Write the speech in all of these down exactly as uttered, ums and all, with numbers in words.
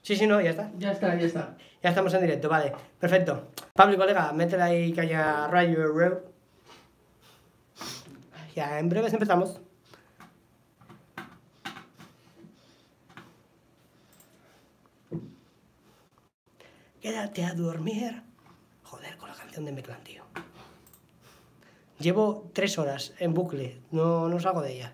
Sí, sí, no, ya está. Ya está, ya está. Ya estamos en directo, vale. Perfecto. Pablo y colega, métele ahí caña rayo, rev. Ya en breves empezamos. Quédate a dormir. Joder, con la canción de Meclán, tío. Llevo tres horas en bucle, no, no salgo de ella.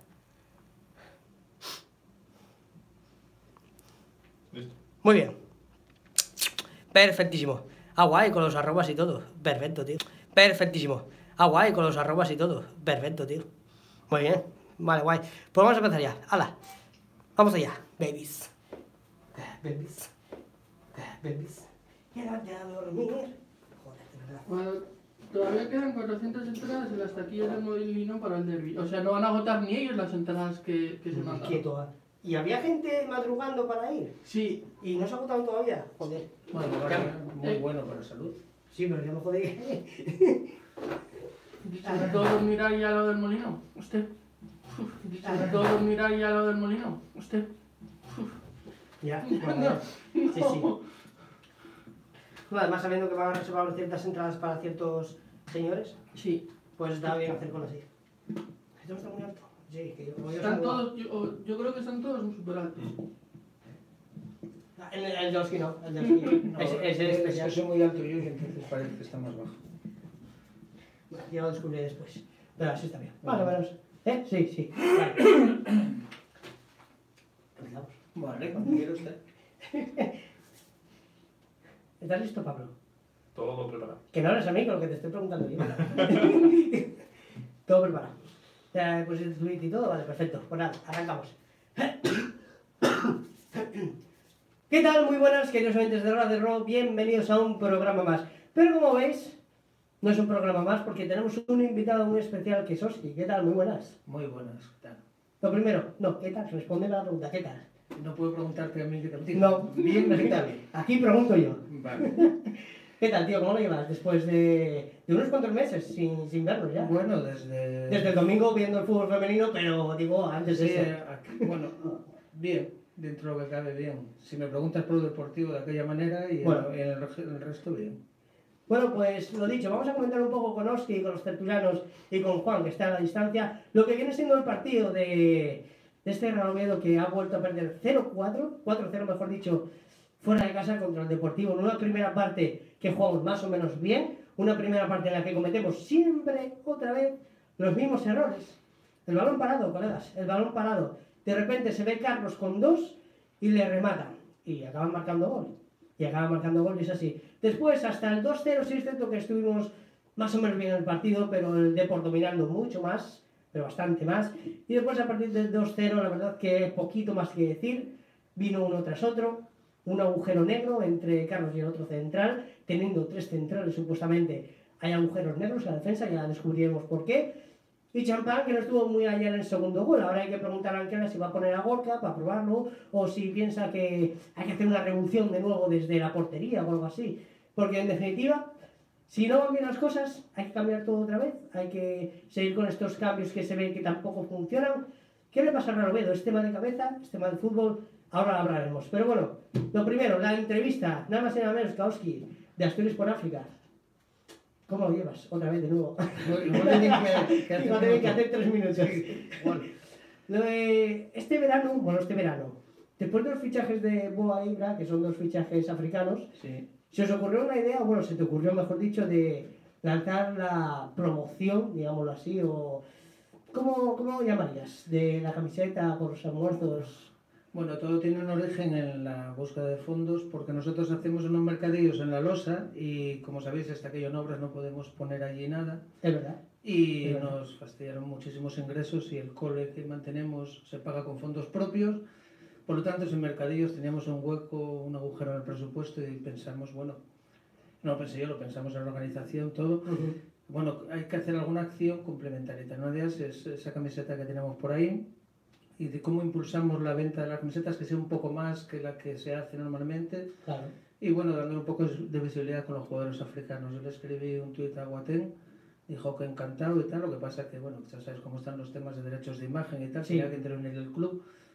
Listo. Muy bien. Perfectísimo. Ah, guay, con los arrobas y todo. Perfecto, tío. Perfectísimo. Ah, guay, con los arrobas y todo. Perfecto, tío. Muy bien. Vale, guay. Pues vamos a empezar ya. ¡Hala! Vamos allá, babies. Babies. Babies. Quédate a dormir. Joder, de verdad. Bueno, todavía quedan cuatrocientas entradas en las taquillas del Molinino para el derbi. O sea, no van a agotar ni ellos las entradas que, que se mandan. Quieto. ¿eh? ¿Y había gente madrugando para ir? Sí. ¿Y no se ha agotado todavía? Joder. Bueno, Ya- muy eh, bueno para la salud. Sí, pero ya me jodí. ¿Sobre todo dormir ahí al lado del molino? ¿Usted? ¿Sobre todo dormir ahí al lado del molino? ¿Usted? Ya, bueno, sí, sí. Bueno, además, sabiendo que van a reservar ciertas entradas para ciertos señores, Sí. pues está bien hacer con así. ¿Esto está muy alto? Sí, que yo, como yo soy Están muy todos, yo, yo creo que están todos súper altos. bajo. El, el Jowski no, el Jowski. No, ese, ese es especial. es que soy muy alto yo y entonces parece que está más bajo. Bueno, ya lo descubriré después. Pero así está bien. Vale, bueno. ¿Eh? Sí, sí. Vale. Empezamos. Vale, cuando quiera usted. ¿Estás listo, Pablo? Todo preparado. Que no hables a mí con lo que te estoy preguntando yo. Todo preparado. Ya pues el tweet y todo, vale, perfecto. Pues nada, arrancamos. ¿Qué tal? Muy buenas, queridos oyentes de Hora de Rock, bienvenidos a un programa más. Pero como veis, no es un programa más porque tenemos un invitado muy especial que es Oski. ¿Qué tal? Muy buenas. Muy buenas, ¿qué tal? Lo primero, no, ¿qué tal? Responde la pregunta, ¿qué tal? No puedo preguntarte a mí qué tal. No, bien, ¿qué tal? Aquí pregunto yo. Vale. ¿Qué tal, tío? ¿Cómo lo llevas después de, de unos cuantos meses sin, sin vernos ya? Bueno, desde... Desde el domingo viendo el fútbol femenino, pero digo, antes de Sí, eso. aquí- bueno, bien, dentro de lo que cabe bien. Si me preguntas por lo deportivo de aquella manera y Bueno. en, en el, reg- en el resto bien. Bueno, pues lo dicho, vamos a comentar un poco con Oski, con los tertulianos y con Juan, que está a la distancia, lo que viene siendo el partido de, de este Real Oviedo que ha vuelto a perder cero cuatro, cuatro cero mejor dicho, fuera de casa contra el Deportivo, en una primera parte que jugamos más o menos bien, una primera parte en la que cometemos siempre, otra vez, los mismos errores. El balón parado, colegas, el balón parado. De repente se ve Carlos con dos y le rematan. Y acaban marcando gol. Y acaban marcando gol y es así. Después, hasta el dos cero, sí es cierto que estuvimos más o menos bien en el partido, pero el Depor dominando mucho más, pero bastante más. Y después, a partir del dos cero, la verdad que poquito más que decir. Vino uno tras otro. Un agujero negro entre Carlos y el otro central, teniendo tres centrales supuestamente. Hay agujeros negros en la defensa, ya descubriremos por qué. Y Champán, que no estuvo muy allá en el segundo gol. Ahora hay que preguntar a Anquela si va a poner a Gorka para probarlo, o si piensa que hay que hacer una revolución de nuevo desde la portería o algo así. Porque en definitiva, si no van bien las cosas, hay que cambiar todo otra vez. Hay que seguir con estos cambios que se ven que tampoco funcionan. ¿Qué le pasa a Real Oviedo? ¿Es tema de cabeza? ¿Es tema de fútbol? Ahora hablaremos. Pero bueno, lo primero, la entrevista, nada más y nada menos que a Oski, de Asturias por África. ¿Cómo lo llevas? Otra vez de nuevo. Igual tenía que, que hacer Iba a tener que mucho. hacer tres minutos. Bueno, Lo de este verano, bueno, este verano, después de los fichajes de Boa Ibra, que son dos fichajes africanos, sí. ¿se os ocurrió una idea, bueno, se te ocurrió, mejor dicho, de lanzar la promoción, digámoslo así, o ¿cómo, cómo lo llamarías? De la camiseta por los almuerzos. Bueno, todo tiene un origen en la búsqueda de fondos porque nosotros hacemos unos mercadillos en la losa y como sabéis hasta que hay en obras no podemos poner allí nada Es verdad. y Es verdad. nos fastidiaron muchísimos ingresos y el cole que mantenemos se paga con fondos propios. Por lo tanto, en mercadillos teníamos un hueco, un agujero en el presupuesto y pensamos, bueno, no lo pensé yo, lo pensamos en la organización, todo. Uh-huh. Bueno, hay que hacer alguna acción complementaria. Una de ellas es esa camiseta que tenemos por ahí y de cómo impulsamos la venta de las camisetas que sea un poco más que la que se hace normalmente. Claro. Y bueno, dando un poco de visibilidad con los jugadores africanos. Yo le escribí un tuit a Guatén, dijo que encantado y tal. Lo que pasa que, bueno, ya sabes cómo están los temas de derechos de imagen y tal. Sí. Si hay que intervenir el club,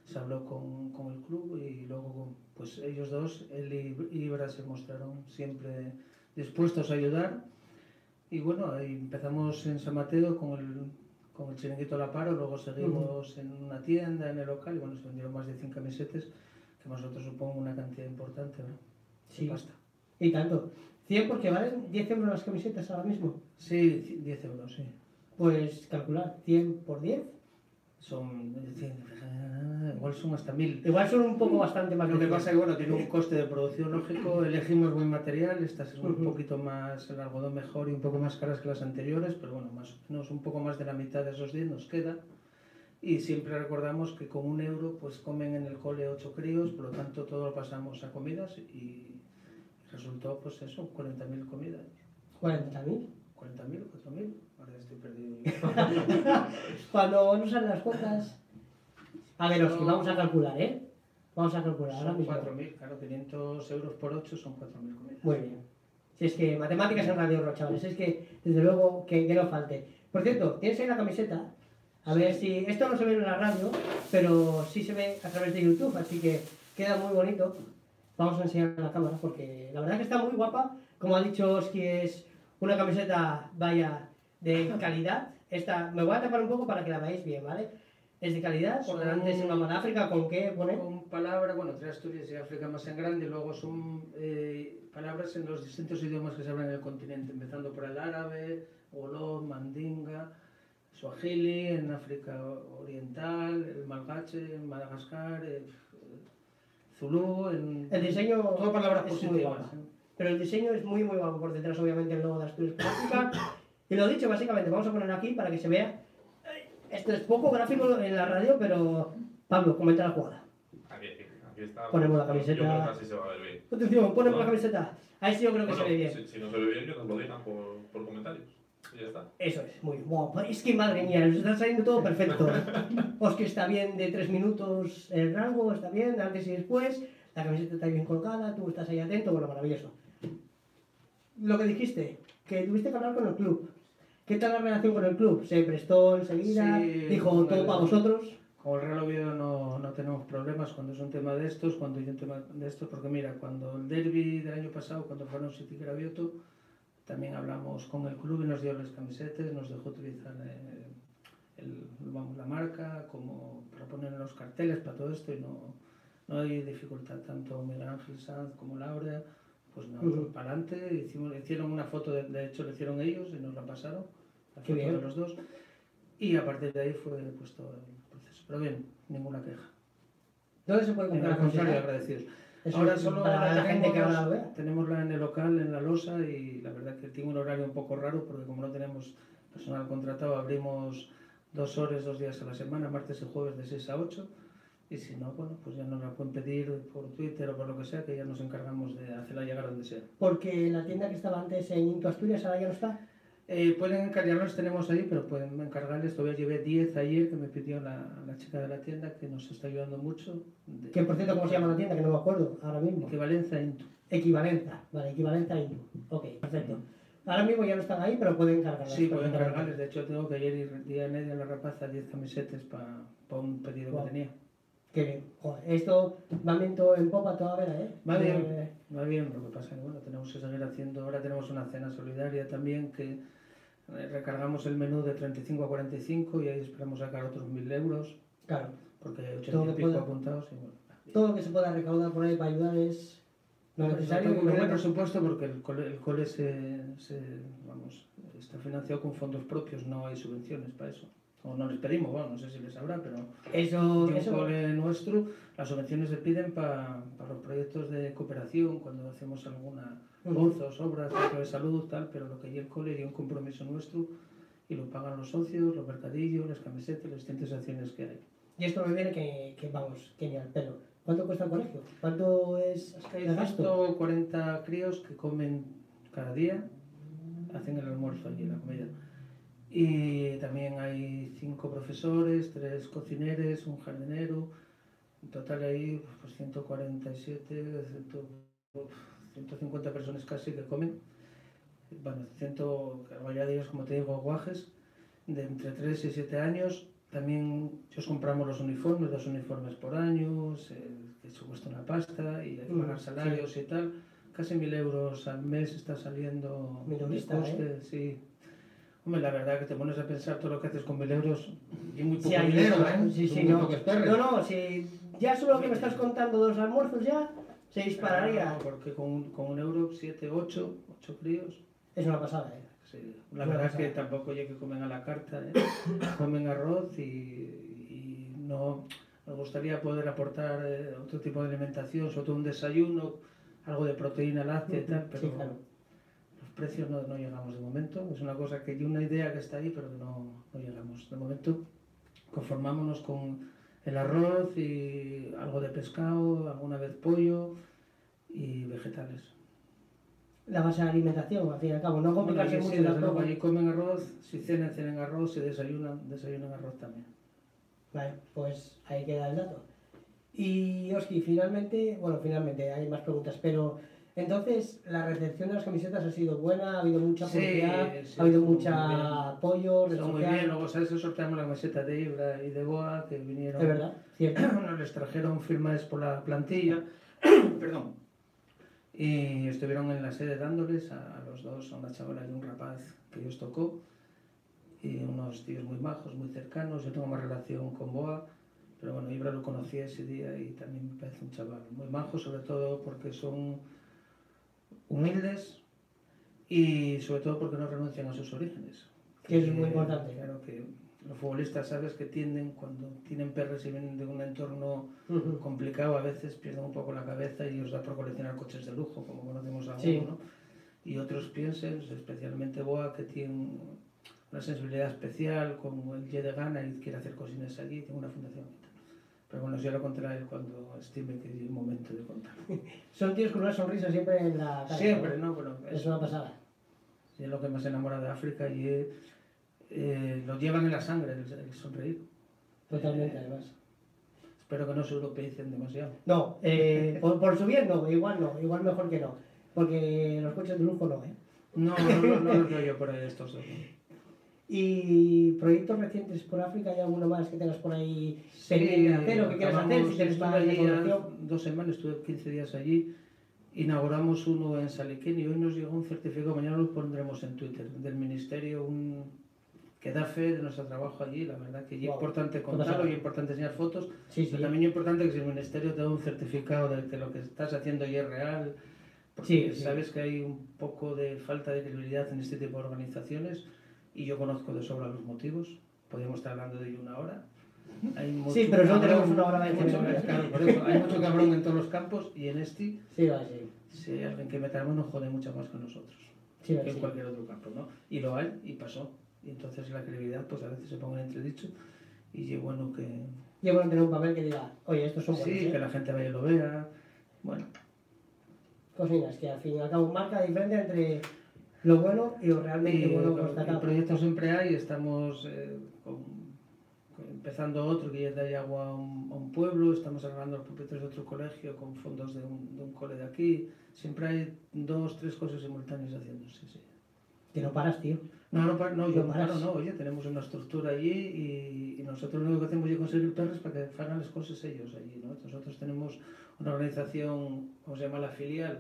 se habló con, con el club y luego pues ellos dos, él y Ibra, se mostraron siempre dispuestos a ayudar. Y bueno, ahí empezamos en San Mateo con el, con el chiringuito La Paro, luego seguimos uh-huh. en una tienda, en el local, y bueno, se vendieron más de cien camisetas, que más nosotros supongo una cantidad importante, ¿no? Sí, de pasta. Y tanto. cien porque valen diez euros las camisetas ahora mismo. Sí, diez euros, sí. Pues calcular, cien por diez. Son, igual son hasta mil. Igual son un poco bastante más. Lo que pasa es que bueno, tiene un coste de producción lógico, elegimos buen material, estas son un uh-huh. poquito más, el algodón mejor y un poco más caras que las anteriores, pero bueno, más o menos un poco más de la mitad de esos diez nos queda. Y siempre recordamos que con un euro pues comen en el cole ocho críos, por lo tanto todo lo pasamos a comidas y resultó pues eso, cuarenta mil comidas. ¿cuarenta mil? cuarenta mil, cuatro mil, ahora estoy perdido. Cuando no salen las cuentas... A ver, Oski, vamos a calcular, ¿eh? Vamos a calcular ahora Son mismo. cuatro mil, claro, quinientos euros por ocho son cuatro mil comidas. Muy bien. Si es que matemáticas en Radio Oro, chavales, es que desde luego que, que no falte. Por cierto, tienes ahí la camiseta. A ver si... Esto no se ve en la radio, pero sí se ve a través de YouTube, así que queda muy bonito. Vamos a enseñar a la cámara porque la verdad que está muy guapa. Como ha dicho Oski, es una camiseta, vaya, de calidad. Esta, me voy a tapar un poco para que la veáis bien, ¿vale? Es de calidad, por delante es el mapa de África, ¿con qué pone? Con palabras, bueno, tres Asturias y África más en grande, y luego son eh, palabras en los distintos idiomas que se hablan en el continente, empezando por el árabe, Oló, Mandinga, Swahili, en África Oriental, el Malgache, en Madagascar, el Zulú, en... El diseño todo palabras es positivas. muy guapo, pero el diseño es muy muy guapo, por detrás obviamente el logo de Asturias por África. Y lo dicho, básicamente, vamos a poner aquí para que se vea. Esto es poco gráfico en la radio, pero Pablo, comenta la jugada. Aquí, aquí está. Ponemos la camiseta. Yo creo que así se va a ver bien. Atención, ponemos No. la camiseta. Ahí sí yo creo que Bueno, se ve bien. Si, si no se ve bien, que nos lo digan por, por comentarios. Y ya está. Eso es, muy guapo. Es que madre mía, nos está saliendo todo perfecto. Oski está bien de tres minutos el rango, está bien, antes y después. La camiseta está bien colgada, tú estás ahí atento, bueno, maravilloso. Lo que dijiste, que tuviste que hablar con el club. ¿Qué tal la relación con el club? ¿Se prestó enseguida? Sí, ¿Dijo con todo el- para vosotros? Con el Real Oviedo no, no tenemos problemas cuando es un tema de estos, cuando hay un tema de estos, porque mira, cuando el derbi del año pasado, cuando fueron City Gravioto, también hablamos con el club y nos dio las camisetas, nos dejó utilizar eh, el, vamos, la marca como para poner en los carteles, para todo esto, y no, no hay dificultad, tanto Miguel Ángel Sanz como Laura, pues no, Ujú. para adelante, hicimos, hicieron una foto, de, de hecho lo hicieron ellos y nos la pasaron, la Qué foto bien. de los dos, y a partir de ahí fue pues todo el proceso, pero bien, ninguna queja. ¿Dónde se puede En comprar al la contrario, camiseta? agradecidos. Eso Ahora es solo para la gente que ahora lo vea. tenemos la en el local, en la losa, y la verdad que tiene un horario un poco raro porque como no tenemos personal contratado, abrimos dos horas, dos días a la semana, martes y jueves de seis a ocho, y si no, bueno, pues ya nos la pueden pedir por Twitter o por lo que sea, que ya nos encargamos de hacerla llegar donde sea. Porque la tienda que estaba antes en Into Asturias ahora ya no está. Eh, pueden encargar, los tenemos ahí, pero pueden encargarles, todavía llevé diez ayer que me pidió la, la chica de la tienda, que nos está ayudando mucho. De, Que por cierto, ¿cómo se llama la tienda? Que no me acuerdo ahora mismo. Equivalencia Intu. Equivalenza, vale, equivalenza a Into. Ok, perfecto. Ahora mismo ya no están ahí, pero pueden cargarlas. Sí, pueden perfectamente. cargarles. De hecho, tengo que ayer ir día y medio a la rapaza diez camisetas para pa un pedido Guau. que tenía. Qué bien. Joder, esto va viento en popa toda vera, ¿eh? Va bien. Eh, Va bien, lo que pasa es que bueno, tenemos que seguir haciendo. Ahora tenemos una cena solidaria también que eh, recargamos el menú de treinta y cinco a cuarenta y cinco y ahí esperamos sacar otros mil euros claro, porque hay Todo ochenta y que pico pueda. apuntados. Y bueno, todo lo que se pueda recaudar por ahí para ayudar es lo Sobre necesario. todo y con lo el bueno. presupuesto porque el cole, el cole se, se, vamos, está financiado con fondos propios, no hay subvenciones para eso. O no les pedimos, bueno, no sé si les habrá, pero Eso, y un eso cole nuestro, las subvenciones se piden para los proyectos de cooperación, cuando hacemos alguna Ujú. pozos, obras, centro de salud, tal, pero lo que hay el cole y un compromiso nuestro y lo pagan los socios, los mercadillos, las camisetas, las distintas acciones que hay. Y esto me viene que, que vamos, que ni al pelo. ¿Cuánto cuesta el colegio? ¿Cuánto es Es que hay el gasto? ciento cuarenta críos que comen cada día, hacen el almuerzo allí, la comida. Y también hay cinco profesores, tres cocineros, un jardinero. En total hay pues, ciento cuarenta y siete, ciento cincuenta personas casi que comen. Bueno, cien, la mayoría de ellos, como te digo, guajes, de entre tres y siete años. también os compramos los uniformes, dos uniformes por año, eh, que eso cuesta una pasta y hay que pagar salarios sí. y tal. Casi mil euros al mes está saliendo de coste, ¿eh? Sí. Hombre, la verdad que te pones a pensar todo lo que haces con mil euros y muy poco sí, dinero, ¿eh? Sí, sí, no. No, no, si ya solo lo que me estás contando dos almuerzos ya, se dispararía. No, porque con, con un euro, siete, ocho, ocho críos. Es una pasada, ¿eh? Sí. La verdad es que tampoco ya que comen a la carta, ¿eh? Comen arroz y, y no... Nos gustaría poder aportar eh, otro tipo de alimentación, sobre todo un desayuno, algo de proteína láctea y tal, pero sí, claro. Los precios no, no llegamos de momento. Es una cosa que hay una idea que está ahí, pero que no, no llegamos. De momento conformámonos con el arroz y algo de pescado, alguna vez pollo y vegetales. La base de alimentación, al fin y al cabo, no complicarse bueno, mucho sí, tampoco. Allí comen arroz, si cenan, cenan arroz, si desayunan, desayunan arroz también. Vale, pues ahí queda el dato. Y Oski, finalmente, bueno, finalmente hay más preguntas, pero entonces la recepción de las camisetas ha sido buena, ha habido mucha publicidad, sí, sí, ha habido mucho apoyo, está muy bien. Luego, ¿sabes? Sorteamos la camiseta de Ibra y de Boa, que vinieron. Es verdad, cierto. Nos les trajeron firmas por la plantilla, perdón, y estuvieron en la sede dándoles a, a los dos, a una chavala y un rapaz que ellos tocó. Y unos tíos muy majos, muy cercanos. Yo tengo más relación con Boa, pero bueno, Ibra lo conocí ese día y también me parece un chaval muy majo, sobre todo porque son humildes y sobre todo porque no renuncian a sus orígenes. Que es muy importante. Claro que los futbolistas, sabes, que tienden, cuando tienen perros y vienen de un entorno uh-huh. complicado, a veces pierden un poco la cabeza y os da por coleccionar coches de lujo, como conocemos a sí. uno, ¿no? Y otros piensen, especialmente Boa, que tiene una sensibilidad especial, como él llegue de gana y quiere hacer cosines allí, tiene una fundación. Pero bueno, yo lo contaré a él cuando estime que es el momento de contar. Son tíos con una sonrisa siempre en la cara. Siempre, ¿no? Bueno, es, es una pasada. Es lo que más enamora de África y eh, eh, lo llevan en la sangre, el, el sonreír. Totalmente, eh, además. Espero que no se europeicen demasiado. No, eh, por, por su bien no, igual no, igual mejor que no. Porque los coches de lujo no, ¿eh? No, no, no, no los veo yo por ahí estos dos. ¿Y proyectos recientes por África? ¿Hay alguno más que tengas por ahí sí, pendiente de hacer o que quieras hacer? Si tienes más allí dos semanas, estuve quince días allí, inauguramos uno en Saliquén y hoy nos llegó un certificado, mañana lo pondremos en Twitter, del Ministerio, un, que da fe de nuestro trabajo allí. La verdad que es wow. importante contarlo y es importante enseñar fotos, sí, sí. pero también es importante que si el Ministerio te da un certificado de que lo que estás haciendo ya es real, porque sí, sabes sí. que hay un poco de falta de credibilidad en este tipo de organizaciones. Y yo conozco de sobra los motivos, podríamos estar hablando de ello una hora. Hay mucho sí, pero no tenemos cabrón, una hora de mucho, claro, por eso, hay mucho cabrón en todos los campos y en este, sí, va, sí. si hay alguien que meta la mano, jode mucho más que nosotros, sí, va, que en sí. cualquier otro campo, ¿no? Y lo hay, y pasó. Y entonces la credibilidad, pues a veces se pone en entredicho, y es bueno que... Y es bueno tener un papel que diga, oye, estos son buenos, sí, ¿eh? que la gente vaya y lo vea, bueno. Cosinas que al fin y al cabo marca la diferencia entre lo bueno y lo realmente y, bueno constatado. El proyecto siempre hay, estamos eh, con, con, empezando otro que ya da agua a un, a un pueblo, estamos arreglando los proyectos de otro colegio con fondos de un, de un cole de aquí, siempre hay dos, tres cosas simultáneas haciéndose, sí. Que no paras, tío. No, no, no, no yo no paro, no, oye, tenemos una estructura allí y, y nosotros lo único que hacemos es conseguir perros para que hagan las cosas ellos allí, ¿no? Nosotros tenemos una organización, ¿cómo se llama? La filial,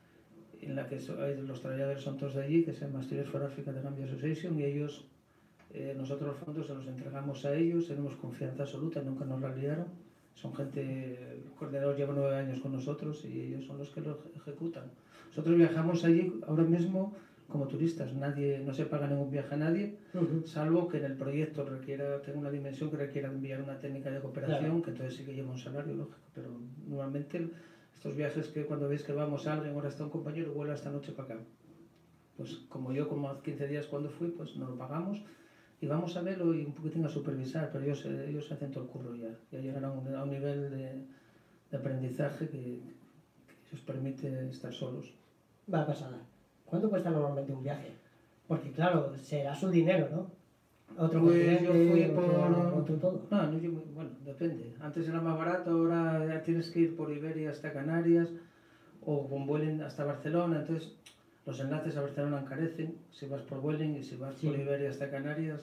en la que so, los trabajadores son todos de allí, que se llama Steelers for Africa de Gambia Association, y ellos, eh, nosotros los fondos se los entregamos a ellos, tenemos confianza absoluta, nunca nos la liaron, son gente, el coordinador lleva nueve años con nosotros y ellos son los que lo ejecutan. Nosotros viajamos allí ahora mismo como turistas, nadie, no se paga ningún viaje a nadie, uh-huh. salvo que en el proyecto requiera, tenga una dimensión que requiera enviar una técnica de cooperación, claro. que entonces sí que lleva un salario, lógico, pero normalmente estos viajes que cuando veis que vamos a alguien, ahora está un compañero, vuelve esta noche para acá. Pues como yo, como hace quince días cuando fui, pues nos lo pagamos y vamos a verlo y un poquitín a supervisar, pero ellos, ellos hacen todo el curro ya, ya llegan a un, a un nivel de, de aprendizaje que, que os permite estar solos. Va pasada. ¿Cuánto cuesta normalmente un viaje? Porque claro, será su dinero, ¿no? Otro pues yo fui por... Otro, otro todo. No, no, yo, bueno, depende. Antes era más barato, ahora ya tienes que ir por Iberia hasta Canarias o con Vueling hasta Barcelona, entonces los enlaces a Barcelona encarecen si vas por Vueling y si vas sí. por Iberia hasta Canarias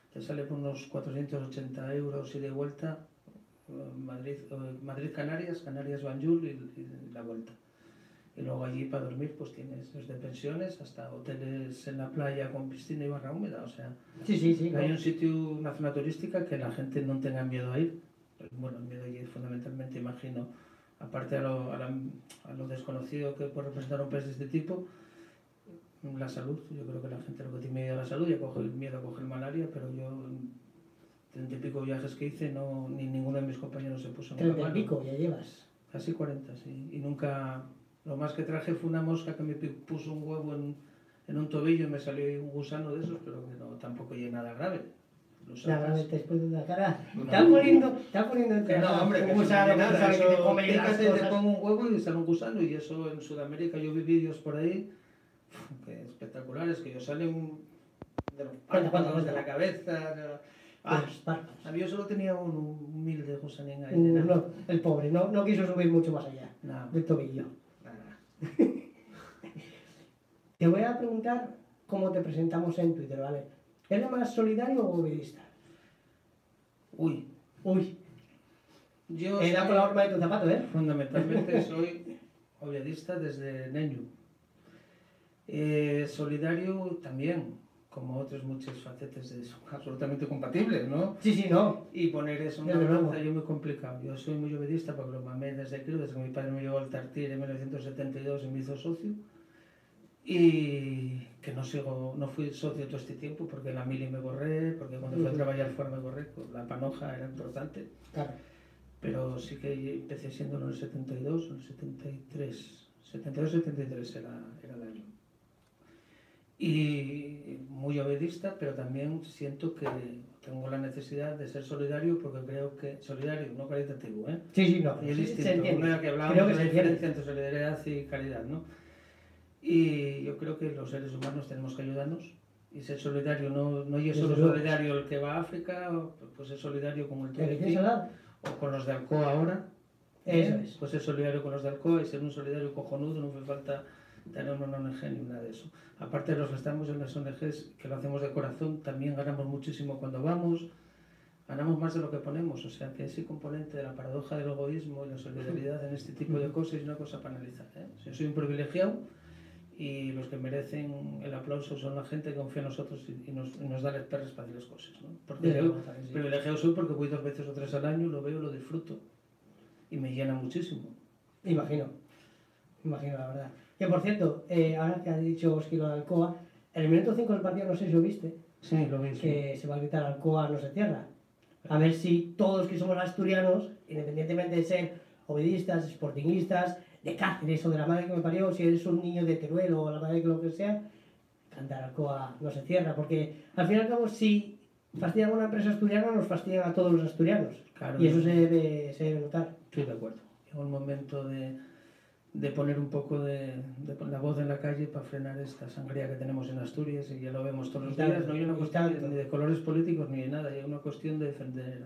te sale por unos cuatrocientos ochenta euros y de vuelta, eh, Madrid, eh, Madrid-Canarias, Canarias-Banjul y, y la vuelta. Y luego allí para dormir pues tienes desde pensiones hasta hoteles en la playa con piscina y barra húmeda, o sea, Sí, sí, sí. hay ¿no? un sitio, una zona turística que la gente no tenga miedo a ir. Bueno, el miedo allí es fundamentalmente, imagino, aparte a lo, a, la- a lo desconocido que puede representar un país de este tipo, la salud. Yo creo que la gente lo que tiene miedo a la salud ya coge el miedo a coger malaria, pero yo en treinta y pico viajes que hice, no, ni ninguno de mis compañeros se puso nunca Treinta y malo. pico ya llevas. Casi cuarenta, sí. Y nunca, lo más que traje fue una mosca que me pi- puso un huevo en, en un tobillo y me salió ahí un gusano de esos, pero que no, tampoco llegué nada grave. Lo La verdad, sacas. te después de la cara. No. Estás poniendo, estás poniendo entre Que no, las- hombre, un que eso gusano no que es nada, sabe que te eso come las pícate, te cosas. pongo un huevo y sale un gusano, y eso en Sudamérica yo vi vídeos por ahí que espectaculares, que yo salen de los Cuenta, cuenta, párpados, de cuenta. la cabeza, de- ah, Los párpados. a mí yo solo tenía un humilde gusanín ahí. Uh, nada. no, el pobre, no, no quiso subir mucho más allá Nada, del tobillo. nada. Te voy a preguntar cómo te presentamos en Twitter, ¿vale? ¿Eres más solidario o obedista? Uy, Uy, yo he dado con la horma de tu zapato, ¿eh? fundamentalmente soy obviedista desde niño. Eh, solidario también, como otras muchas facetas de son absolutamente compatibles, ¿no? Sí, sí, no. Y poner eso en una Desde balanza luego. yo muy complicado. Yo soy muy obedista porque lo mamé desde crío, desde que mi padre me llevó al Tartier en mil novecientos setenta y dos y me hizo socio. Y que no sigo, no fui socio todo este tiempo porque la mili me borré, porque cuando fui a Ujú. trabajar fuera me borré, pues la panoja era importante. Claro. Pero sí que empecé siendo en el setenta y dos, en el setenta y tres, setenta y dos setenta y tres era, era el año. Y muy obedista, pero también siento que tengo la necesidad de ser solidario porque creo que, solidario, no caritativo, ¿eh? Sí, sí, no. Y es sí, distinto, se entiende. no era que hablábamos Creo que de la se entiende. diferencia entre solidaridad y caridad, ¿no? Y yo creo que los seres humanos tenemos que ayudarnos y ser solidario, no, no es solo Desde luego. solidario el que va a África, o, pues es solidario con el ¿Te quieres Tunecín, hablar? o con los de Alcoa ahora. Eso ¿eh? es. Pues ser solidario con los de Alcoa y ser un solidario cojonudo, no hace falta tener una O N G ni nada de eso. Aparte de los que estamos en las O N Ges, que lo hacemos de corazón, también ganamos muchísimo cuando vamos, ganamos más de lo que ponemos, o sea que ese componente de la paradoja del egoísmo y la solidaridad en este tipo de cosas es una cosa para analizar. ¿eh? Yo soy un privilegiado y los que merecen el aplauso son la gente que confía en nosotros y, y nos, y nos da las perras para hacer las cosas. ¿no? Porque Desde yo luego, también, sí. privilegiado soy porque voy dos veces o tres al año, lo veo, lo disfruto y me llena muchísimo. Imagino. Imagino, la verdad. Que por cierto, eh, ahora que ha dicho Oski lo de Alcoa, en el minuto cinco del partido, no sé si lo viste, Sí, lo veis. que se va a gritar Alcoa no se cierra. A ver si todos que somos asturianos, independientemente de ser obedistas, sportinguistas, de Cáceres o de la madre que me parió, si eres un niño de Teruel o la madre que lo que sea, cantar Alcoa no se cierra. Porque al fin y al cabo, si fastidian a una empresa asturiana, nos fastidian a todos los asturianos. Claro, Y eso se debe, se debe notar. estoy de acuerdo. Llegó el momento de, de poner un poco de, de poner la voz en la calle para frenar esta sangría que tenemos en Asturias y ya lo vemos todos los Y tanto, días. No hay una y cuestión tanto. ni de colores políticos ni de nada, hay una cuestión de defender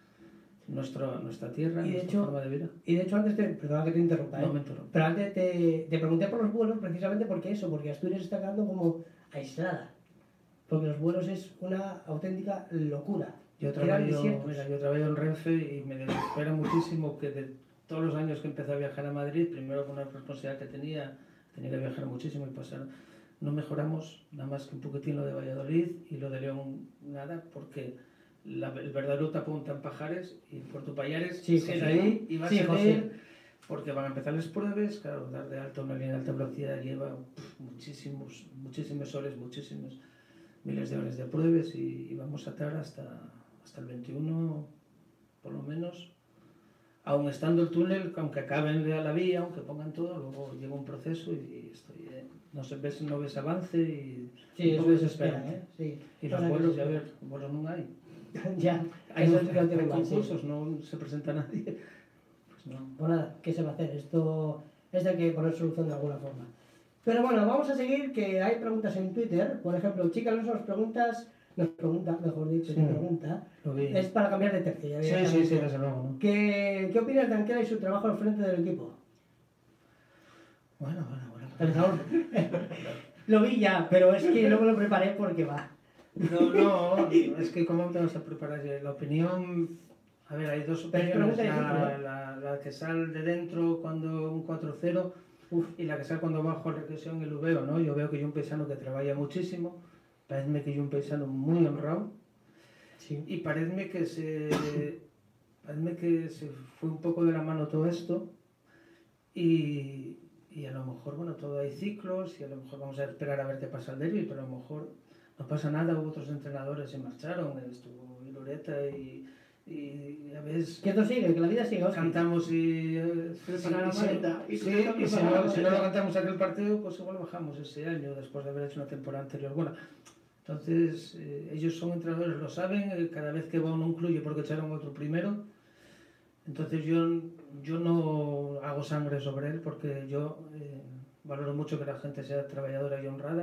nuestra, nuestra tierra, Y de nuestra hecho, forma de vida. Y de hecho antes te, perdona que te interrumpa, ¿eh? No me interrumpo. Pero antes te, te pregunté por los vuelos precisamente porque eso, porque Asturias está quedando como aislada. Porque los vuelos es una auténtica locura. Yo Quedan trabajo, desiertos. mira, yo trabajo en Renfe y me desespera muchísimo que de todos los años que empecé a viajar a Madrid, primero con una responsabilidad que tenía, tenía que viajar muchísimo y pasar, no mejoramos nada más que un poquitín lo de Valladolid y lo de León nada, porque la, el verdadero tapón está en Pajares y Puerto Payares Sí, sigue José, ahí ¿no? y va Sí, a José. seguir porque van a empezar las pruebas, claro, dar de alta una línea de alta velocidad lleva pf, muchísimos, muchísimas horas, muchísimos miles de horas de pruebas y, y vamos a estar hasta, hasta el veintiuno, por lo menos, aún estando el túnel, aunque acaben de la vía, aunque pongan todo, luego lleva un proceso y estoy, eh, no se ves, no ves avance y Sí, un eso poco se espera, desesperante. ¿eh? Sí. Y Cosa los que vuelos, se ya espera. ver, vuelos no hay. Ya, Hay, eso un- sí que lo tiene hay mal, sí. concursos, no se presenta nadie. Pues no. Pues nada, ¿qué se va a hacer? Esto es de que poner solución de alguna forma. Pero bueno, vamos a seguir, que hay preguntas en Twitter. Por ejemplo, Chica Alonso nos preguntas, nos pregunta, mejor dicho, Sí. nos pregunta, Lo vi. es para cambiar de tercio. ya Sí, sí, directamente. sí, desde luego, ¿no? ¿Qué, ¿Qué opinas de Anquela y su trabajo al frente del equipo? Bueno, bueno, bueno. Empezamos. Lo vi ya, pero es que no me lo preparé porque va. No, no, es que cómo te vas a preparar. La opinión, a ver, hay dos Pero es opiniones, pregunta la, difícil, la, la que sale de dentro cuando un cuatro cero y la que sale cuando bajo a regresión y lo veo, ¿no? Yo veo que hay un paisano que trabaja muchísimo, parece que hay un paisano muy honrado Sí. y parece que se, parece que se fue un poco de la mano todo esto y, y a lo mejor, bueno, todo hay ciclos y a lo mejor vamos a esperar a ver qué pasa el derbi, pero a lo mejor no pasa nada, hubo otros entrenadores se marcharon, estuvo Loreta y, y a veces Que esto sigue, que la vida sigue, Óscar. cantamos y... eh, Preparar la sí, maleta. sí, Y sí, tú y si preparar no, la si no lo maleta. cantamos aquel partido, pues igual bajamos ese año después de haber hecho una temporada anterior buena. Entonces, eh, ellos son entrenadores, lo saben, eh, cada vez que va uno a un club, yo porque echaron otro primero, entonces yo, yo no hago sangre sobre él porque yo eh, valoro mucho que la gente sea trabajadora y honrada,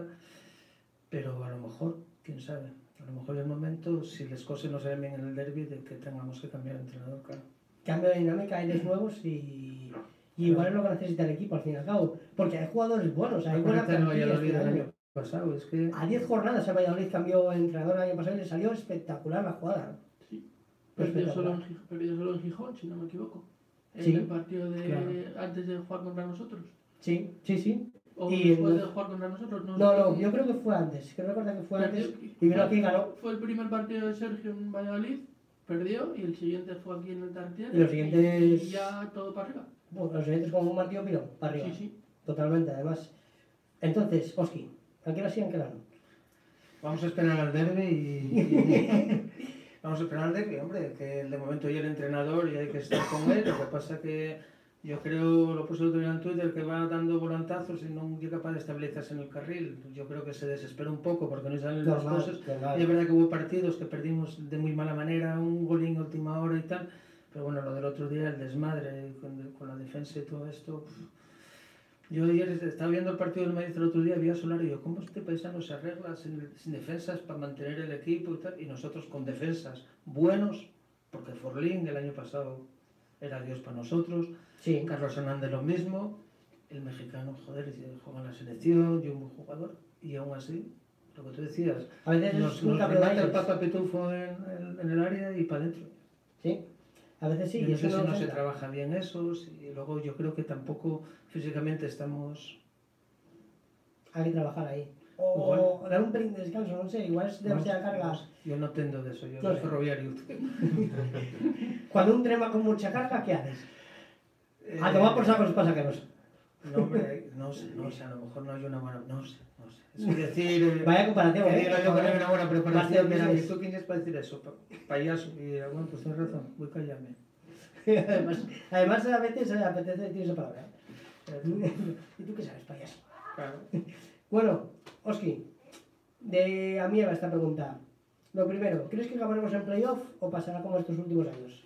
pero a lo mejor, quién sabe, a lo mejor es el momento, si las cosas no se ven bien en el derbi, de que tengamos que cambiar de entrenador, claro. Cambio de dinámica, aires nuevos y, y igual es lo que necesita el equipo al fin y al cabo. Porque hay jugadores buenos, hay buena Acuérdate del plantilla Valladolid este el año. año pasado, es que... A diez jornadas el Valladolid cambió entrenador el año pasado y le salió espectacular la jugada. Sí. Perdió solo, en, Espectacular. Gij- perdió solo en Gijón, si no me equivoco. En Sí, el partido de claro. antes de jugar contra nosotros. Sí, sí, sí. O Y después no- de jugar contra nosotros. No, No, sé. no, yo creo que fue antes. Creo recordar que fue antes. Perdió- Y vino aquí y ganó. Fue el primer partido de Sergio en Valladolid, perdió, y el siguiente fue aquí en el Tartier. Y los siguientes- Y ya todo para arriba. Bueno, los siguientes como un martillo pirón, para arriba. Sí, sí. Totalmente, además. Entonces, Oski, ¿a qué hora sí, en qué hora no? Vamos a esperar al derbi y... y- Vamos a esperar al derbi, hombre, que de momento ya el entrenador y hay que estar con él, lo que pasa que yo creo, lo puse el otro día en Twitter, que va dando volantazos y no es capaz de estabilizarse en el carril. Yo creo que se desespera un poco porque no salen las Normal, cosas. normal. Y es verdad que hubo partidos que perdimos de muy mala manera, un golín a última hora y tal, pero bueno, lo del otro día, el desmadre con, con la defensa y todo esto... pff. Yo ayer estaba viendo el partido del Madrid el otro día, vi a Solar y yo, ¿cómo este paisano se arregla sin, sin defensas para mantener el equipo y tal? Y nosotros con defensas buenos, porque Forlín el año pasado era Dios para nosotros, Sí, Carlos Hernández lo mismo, el mexicano, joder, juega en la selección, y un buen jugador, y aún así, lo que tú decías, a veces nos, es un nos cambio de remata el aires. Papa Pitufo en, en- en el área y para adentro. Sí, a veces sí. Yo y no sé eso si no se afecta. trabaja bien eso, y luego yo creo que tampoco físicamente estamos... Hay que trabajar ahí. O dar un pelín de descanso, no sé, igual es demasiada carga. Yo no tendo de eso, yo No soy sé. ferroviario. Cuando un tren va con mucha carga, ¿qué haces? Eh, A tomar por saco los pasajeros. No, hombre, no sé, no sé, a lo mejor no hay una buena... No sé, no sé. Es que decir... eh, Vaya comparación, que ¿eh? diga yo que no hay una buena preparación, Master mira, business. ¿y tú quién es para decir eso? Pa- Payaso. Y dirá, bueno, pues tienes razón, voy a callarme. además, además, a veces eh, apetece decir esa palabra. ¿eh? ¿Y tú qué sabes, payaso? Claro. Bueno, Oski, de a mí va esta pregunta. Lo primero, ¿crees que acabaremos en playoff o pasará como estos últimos años?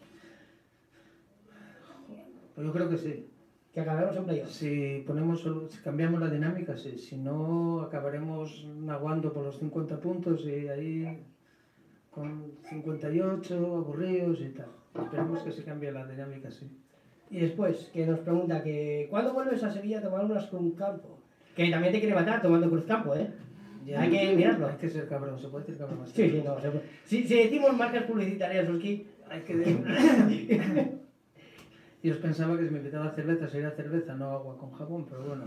Pues yo creo que sí. Que acabaremos en playoff. Si ponemos, si cambiamos la dinámica, sí. Si no, acabaremos naguando por los cincuenta puntos y ahí con cincuenta y ocho, aburridos y tal. Esperemos que se cambie la dinámica, sí. Y después, que nos pregunta que ¿cuándo vuelves a Sevilla a tomar unas Cruzcampo? Que también te quiere matar tomando Cruzcampo, ¿eh? Hay que mirarlo. Hay que ser cabrón, se puede decir cabrón más. Sí, sí, no. Se puede. Si, si decimos marcas publicitarias, Oski, Hay que... Yo pensaba que si me invitaba a cerveza sería cerveza, no agua con jabón, pero bueno.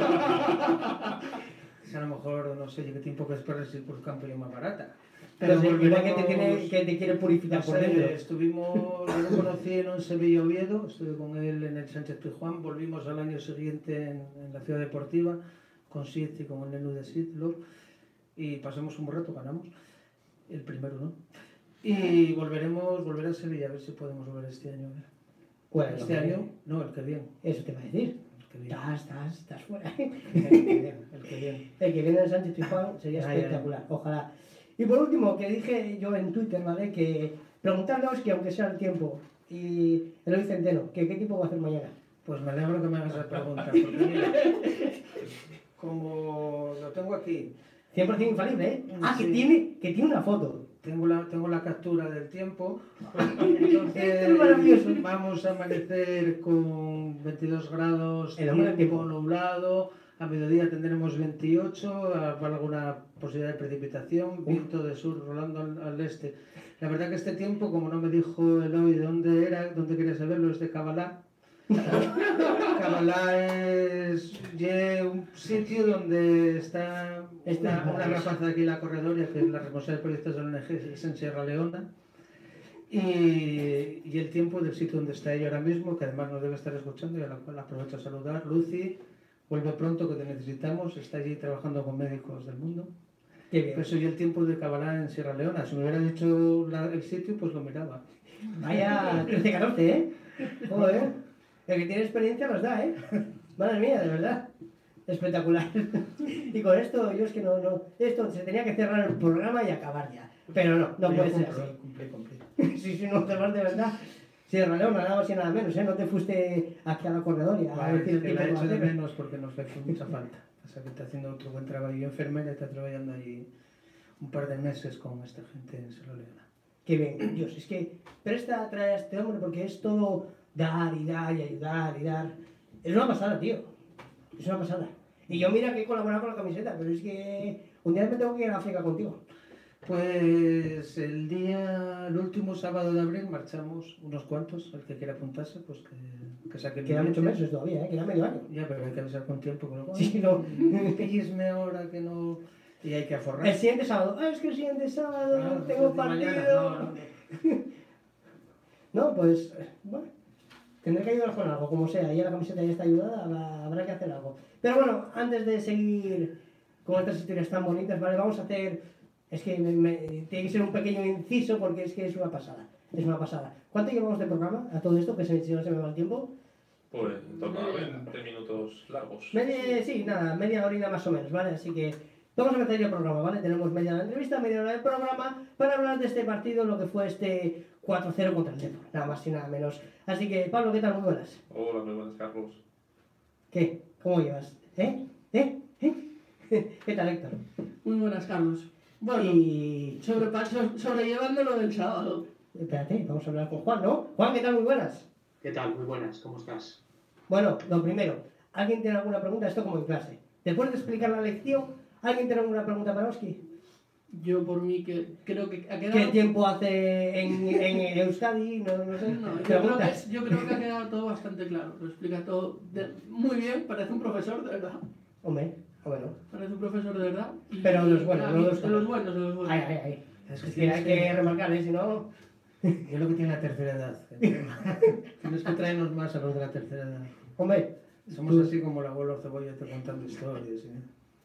Si a lo mejor, no sé, yo qué tiempo que esperar si por campo es más barata. pero igual que te, volveremos- tiene, que te quiere purificar No por sé, dentro. estuvimos, yo lo conocí en un Sevilla Oviedo, estuve con él en el Sánchez Pizjuán, volvimos al año siguiente en, en la ciudad deportiva, con Sid y con el Nenu de Sid, Lord, y pasamos un buen rato, ganamos, el primero, ¿no? Y volveremos, volver a Sevilla, a ver si podemos volver este año. ¿eh? Bueno, Este año, no, el que viene. Eso te va a decir. El que viene. Estás, estás, estás fuera. El que viene. El que viene. El que viene de Sánchez Pizjuán sería Ay, ay. espectacular, ojalá. Y por último, que dije yo en Twitter, ¿vale? Que preguntarle a Oski, aunque sea el tiempo, y Eloy Centeno, que qué equipo va a hacer mañana. Pues me alegro que me hagas esa pregunta, porque mira, como lo tengo aquí, cien por ciento infalible, ¿eh? Ah, que Sí. tiene, que tiene una foto. tengo la, tengo la captura del tiempo, Esto es maravilloso. entonces vamos a amanecer con veintidós grados, El hombre del tiempo tiempo. nublado, A mediodía tendremos veintiocho, habrá alguna posibilidad de precipitación, viento de sur rolando al, al este. La verdad que este tiempo, como no me dijo Eloy de dónde era, dónde quería saberlo, es de Cabalá. Cabalá es ye un sitio donde está Este una, es una maravilloso. rapaza aquí, la corredoria, que es la responsable de proyectos de la O N G, es en Sierra Leona. Y, y el tiempo del sitio donde está ella ahora mismo, que además nos debe estar escuchando, y a la cual aprovecho a saludar. Lucy, vuelve pronto, que te necesitamos, está allí trabajando con médicos del mundo. Qué bien. Pues soy el tiempo de Cabalá en Sierra Leona. Si me hubiera dicho la- el sitio, pues lo miraba. Vaya trece catorce, ¿eh? Joder. El que tiene experiencia nos da, ¿eh? Madre mía, de verdad. Espectacular. Y con esto, yo es que no, no. Esto se tenía que cerrar el programa y acabar ya. Pero no, no puede ser así. Cumplí, cumplí. Sí, sí, no te vas de verdad. Sierra Leona, nada más y nada menos, ¿eh? No te fuiste aquí a la corredoria a Vale, decir el que tiempo la que va a echo de hacer. menos porque nos hace mucha falta. O sea, que está haciendo otro buen trabajo. Yo enfermera está trabajando allí un par de meses con esta gente en Sierra Leona. Qué bien, Dios, es que presta a traer a este hombre porque es todo dar y dar y ayudar y dar. Es una pasada, tío. Es una pasada. Y yo mira que he colaborado con la camiseta, pero es que un día me tengo que ir a África contigo. Pues el día, el último sábado de abril marchamos unos cuantos, el que quiera apuntarse, pues que, que saque el Quedan billete. muchos meses todavía, ¿eh? Queda medio año. Ya, pero hay que avisar con tiempo, con lo cual, Sí, no. pillisme ahora que no... Y hay que aforrar. El siguiente sábado. Ah, es que el siguiente sábado Ah, tengo pues partido. mañana, no, no, no. No, pues, eh, bueno, tendré que ayudar con algo, como sea, ya la camiseta ya está ayudada, habrá, habrá que hacer algo. Pero bueno, antes de seguir con estas historias tan bonitas, ¿vale? Vamos a hacer, es que me- me- tiene que ser un pequeño inciso porque es que es una pasada, es una pasada. ¿Cuánto llevamos de programa a todo esto? Que se, si no se me va el tiempo. Pues en torno a veinte minutos largos. Media, sí, nada, media horita más o menos, ¿vale? Así que vamos a empezar ya el programa, ¿vale? Tenemos media hora de entrevista, media hora del programa para hablar de este partido, lo que fue este cuatro cero contra el Depor, nada más y nada menos. Así que, Pablo, ¿qué tal? Muy buenas. Hola, muy buenas, Carlos. ¿Qué? ¿Cómo llevas? ¿Eh? ¿Eh? ¿Eh? ¿Qué tal, Héctor? Muy buenas, Carlos. Bueno, Y... sobrepa- so- sobrellevando lo del sábado. Espérate, vamos a hablar con Juan, ¿no? Juan, ¿qué tal? Muy buenas. ¿Qué tal? Muy buenas, ¿cómo estás? Bueno, lo primero, ¿alguien tiene alguna pregunta? Esto como en clase. Después de explicar la lección, ¿alguien tiene alguna pregunta para Oski? Yo por mí que creo que ha ¿Qué quedado... tiempo hace en, en Euskadi? No, no sé. No, yo, creo Preguntas. que, yo creo que ha quedado todo bastante claro. Lo explica todo de- muy bien. Parece un profesor de verdad. Hombre, bueno. Parece un profesor de verdad. Y- Pero de los buenos, Ah, no de de los los malos. buenos, de los buenos. Ay, ay, ay. Es Es que que hay tienes que que... remarcar, ¿eh? Si no... Es lo que tiene la tercera edad. Tienes que traernos más a los de la tercera edad. Hombre, Somos así como el abuelo Cebolla te contando historias. ¿eh?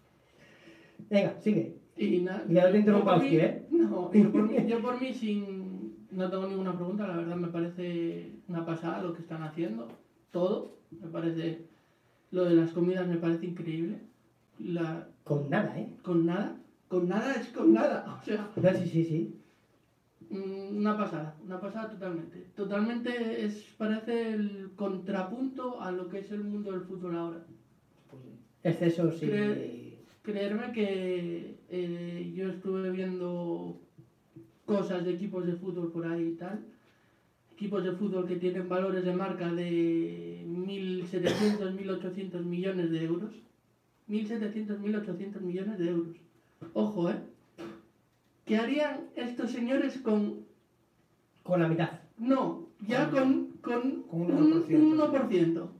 venga, sigue. Y nada. Ya no te interrumpa, yo por mí- Oski, ¿eh? No, yo por, mí, yo por mí sin... No tengo ninguna pregunta, la verdad me parece una pasada lo que están haciendo. Todo. Me parece... Lo de las comidas me parece increíble. La... Con nada, ¿eh? Con nada. Con nada es con nada. O sea... No, sí, sí, sí. Mm, Una pasada, una pasada totalmente. Totalmente es, parece el contrapunto a lo que es el mundo del fútbol ahora. Pues, Exceso, sí. Cre- Creerme que eh, yo estuve viendo cosas de equipos de fútbol por ahí y tal. Equipos de fútbol que tienen valores de marca de mil setecientos, mil ochocientos millones de euros. mil setecientos, mil ochocientos millones de euros. Ojo, ¿eh? ¿Qué harían estos señores con... Con la mitad. No, ya con, con, Con un un uno por ciento. un uno por ciento.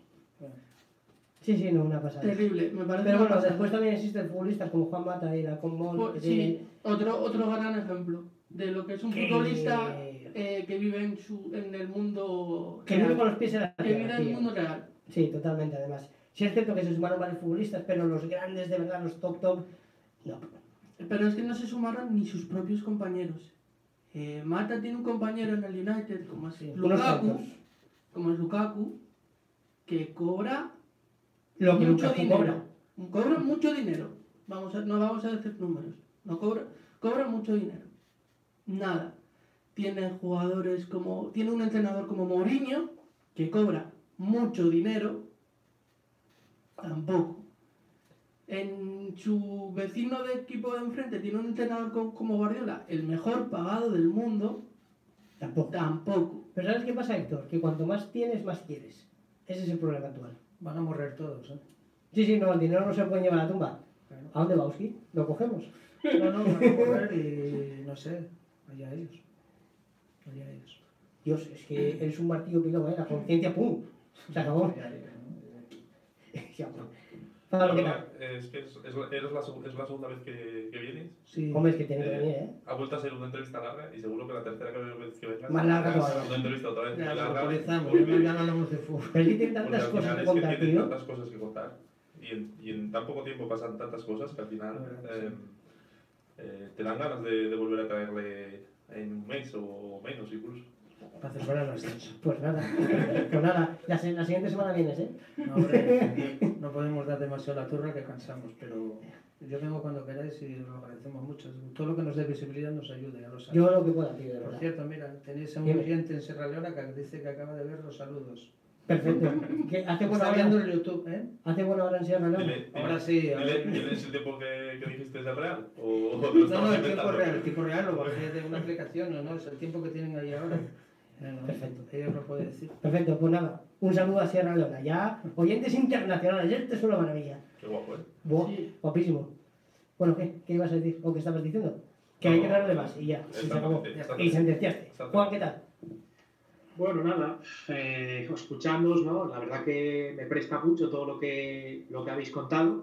Sí, sí, no, una pasada. Terrible, me parece Pero una bueno, pasada. después también existen futbolistas como Juan Mata y la Conmol. Por- que sí, tiene- otro, otro gran ejemplo de lo que es un Que- futbolista eh, que vive en, su, en el mundo Que real, vive con los pies en la que vive tierra, en el tío. mundo real. Sí, totalmente, además. Sí es cierto que se sumaron varios futbolistas, pero los grandes, de verdad, los top top, no. Pero es que no se sumaron ni sus propios compañeros. Eh, Mata tiene un compañero en el United, como es Sí, unos Lukaku, cuantos. como es Lukaku, que cobra Lo que mucho Lukaku dinero. cobra. Cobra mucho dinero. Vamos a, no vamos a decir números. No cobra, cobra mucho dinero. Nada. Tiene jugadores como. Tiene un entrenador como Mourinho, que cobra mucho dinero. Tampoco. En su vecino de equipo de enfrente tiene un entrenador co- como Guardiola, el mejor pagado del mundo. Tampoco. Tampoco. Pero ¿sabes qué pasa, Héctor? Que cuanto más tienes, más quieres. Ese es el problema actual. van a morrer todos. ¿eh? Sí, sí, no, el dinero no se puede llevar a la tumba. Claro. ¿A dónde va, Oski? ¿Lo cogemos? No, no, van a correr y no sé, allá ellos. Allá ellos. Dios, es que eres un martillo pilón, ¿eh? La conciencia, ¡pum! Se acabó. Allá ellos, ¿no? Ya, pues. La Pablo, ¿qué verdad tal? es que es, es, la- eres la, seg- es la segunda vez que, que vienes. Sí. Hombre, es que tiene que venir, ¿eh? Ha vuelto a ser una entrevista larga y seguro que la tercera que vez que vengas Más larga será todavía. una entrevista otra vez muy Ya lo larga. actualizamos, porque- ya no hablamos de fútbol. Pero es que tiene porque tantas al cosas final que es contar, que tienes tío. tantas cosas que contar y en, y en tan poco tiempo pasan tantas cosas que al final La verdad, eh, eh, te dan ganas de, de volver a traerle en un mes o menos incluso. Para celebrar el ascenso. Pues nada, pues nada. La, se- la siguiente semana vienes, ¿eh? No, hombre, no podemos dar demasiado la turra que cansamos, pero yo vengo cuando queráis y lo agradecemos mucho. Todo lo que nos dé visibilidad nos ayude, ya lo sabéis. Yo lo que pueda, tío, de Por verdad. cierto, mira, tenéis a un Dime. oyente en Sierra Leona que dice que acaba de ver los saludos. Perfecto. ¿Qué- ¿Hace buena Está viendo hora? el YouTube, ¿eh? ¿Hace buena hora en Sierra Leona? Dile, dile, Ahora sí, ahora dile, sí. dile el tiempo que, que dijiste es el real o, o te lo No, no, estabas el tiempo inventando. real, el tiempo real lo bajé de una aplicación, no, no, es el tiempo que tienen ahí ahora. No, no, Perfecto. Ellos lo pueden decir. Perfecto, pues nada. Un saludo a Sierra Leona. Ya, oyentes internacionales. Esto es una maravilla. Qué guapo, ¿eh? Buah, Sí. guapísimo. Bueno, ¿qué? ¿Qué ibas a decir? ¿O qué estabas diciendo? Que No, hay que no, darle más y ya. Y se acabó. Exactamente, Y exactamente. sentenciaste. Exactamente. Juan, ¿qué tal? Bueno, nada, eh, escuchándoos, ¿no? La verdad que me presta mucho todo lo que, lo que habéis contado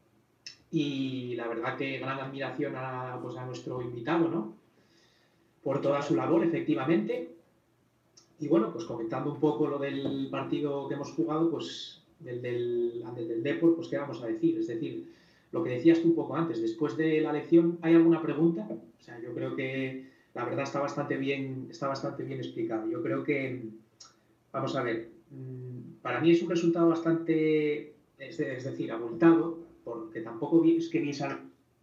y la verdad que gran admiración a, pues, a nuestro invitado, ¿no? Por toda su labor, efectivamente. Y bueno, pues comentando un poco lo del partido que hemos jugado, pues del, del, del, del Depor, pues qué vamos a decir. Es decir, lo que decías tú un poco antes, después de la lección, ¿hay alguna pregunta? O sea, yo creo que la verdad está bastante bien, está bastante bien explicado. Yo creo que, vamos a ver, para mí es un resultado bastante, es, de, es decir, abultado, porque tampoco vi, es que vi esa...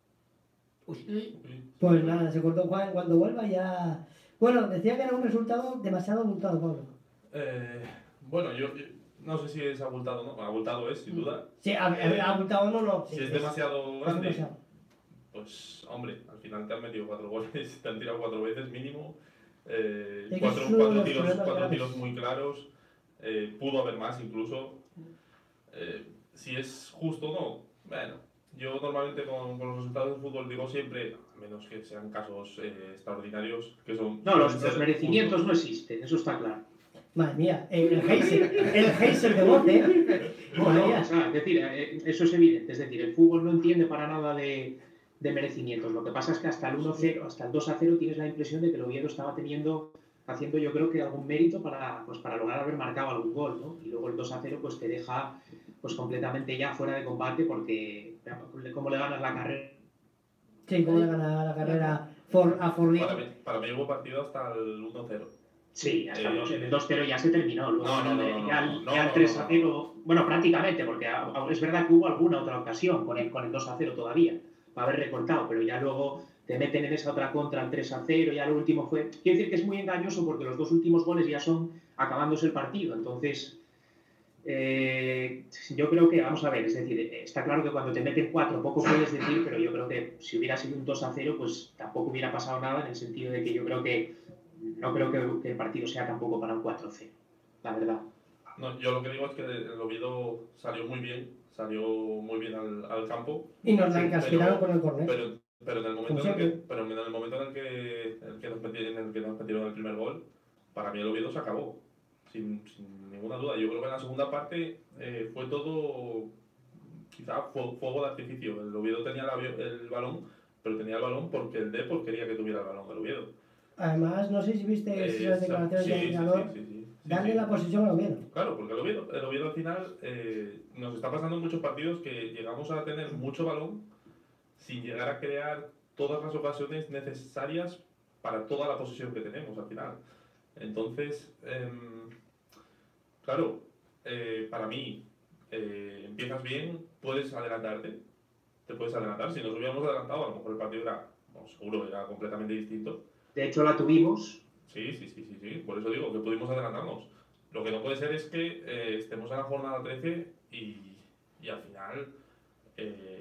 Sí. Pues nada, se cortó Juan. Cuando vuelva ya... Bueno, decía que era un resultado demasiado abultado, Pablo. Eh, bueno, yo, yo no sé si es abultado o no. Abultado es, sin duda. Sí, a- a- abultado no, no. Sí, Si es demasiado es grande, demasiado. pues hombre, al final te han metido cuatro goles, te han tirado cuatro veces mínimo. Eh, Es que cuatro es uno de cuatro los tiros, problemas cuatro graves. tiros muy claros. Eh, pudo haber más incluso. Eh, si es justo o no, bueno, yo normalmente con, con los resultados del fútbol digo siempre, a menos que sean casos eh, extraordinarios, que son... No, los, pueden los ser merecimientos justos. no existen, eso está claro. Madre mía, el Heiser, el Heiser de voz, ¿eh? No, Madre no, mía. o sea, es decir, eh, eso es evidente. Es decir, el fútbol no entiende para nada de, de merecimientos. Lo que pasa es que hasta el uno cero, hasta el dos a cero tienes la impresión de que el Oviedo estaba teniendo, haciendo yo creo que algún mérito para, pues, para lograr haber marcado algún gol, ¿no? Y luego el dos a cero pues te deja pues completamente ya fuera de combate porque cómo le ganas la carrera. Sí, cómo le gana la carrera for, a Forlí. Para mí, para mí hubo partido hasta el uno cero. Sí, hasta el Eh, dos- el dos cero ya se terminó. Luego, No, no, no, no, ya, no, el- no, ya el no, tres no, a no. cero, bueno, prácticamente, porque a- a- es verdad que hubo alguna otra ocasión con el, con el dos a cero todavía, para haber recortado, pero ya luego te meten en esa otra contra el tres a cero, ya lo último fue... Quiero decir que es muy engañoso porque los dos últimos goles ya son acabándose el partido, entonces... eh, yo creo que, vamos a ver, es decir, está claro que cuando te meten cuatro poco puedes decir, pero yo creo que si hubiera sido un dos a cero, pues tampoco hubiera pasado nada en el sentido de que yo creo que no creo que, que el partido sea tampoco para un cuatro cero, la verdad. No, yo lo que digo es que el Oviedo salió muy bien, salió muy bien al, al campo, Y nos la Sí, encasquilaron pero- con el córner. pero, pero en el momento Como en el que, siempre. pero en el momento en el que, el que nos metieron, en el que nos metieron el primer gol, para mí el Oviedo se acabó, sin, sin ninguna duda. Yo creo que en la segunda parte eh, fue todo, quizá fue fuego de artificio. El Oviedo tenía la- el balón, pero tenía el balón porque el Depor quería que tuviera el balón del Oviedo. Además, no sé si viste Eh, esas declaraciones sí, del sí, entrenador. sí, sí, sí, sí, Darle sí. la posición al Oviedo. Claro, porque el Oviedo, el Oviedo al final eh, nos está pasando en muchos partidos que llegamos a tener mucho balón sin llegar a crear todas las ocasiones necesarias para toda la posesión que tenemos al final. Entonces, em, claro, eh, para mí, eh, empiezas bien, puedes adelantarte, te puedes adelantar. Si nos hubiéramos adelantado, a lo mejor el partido era, bueno, seguro, era completamente distinto. De hecho, la tuvimos. Sí, sí, sí, sí, sí, por eso digo que pudimos adelantarnos. Lo que no puede ser es que eh, estemos en la jornada trece y, y al final eh,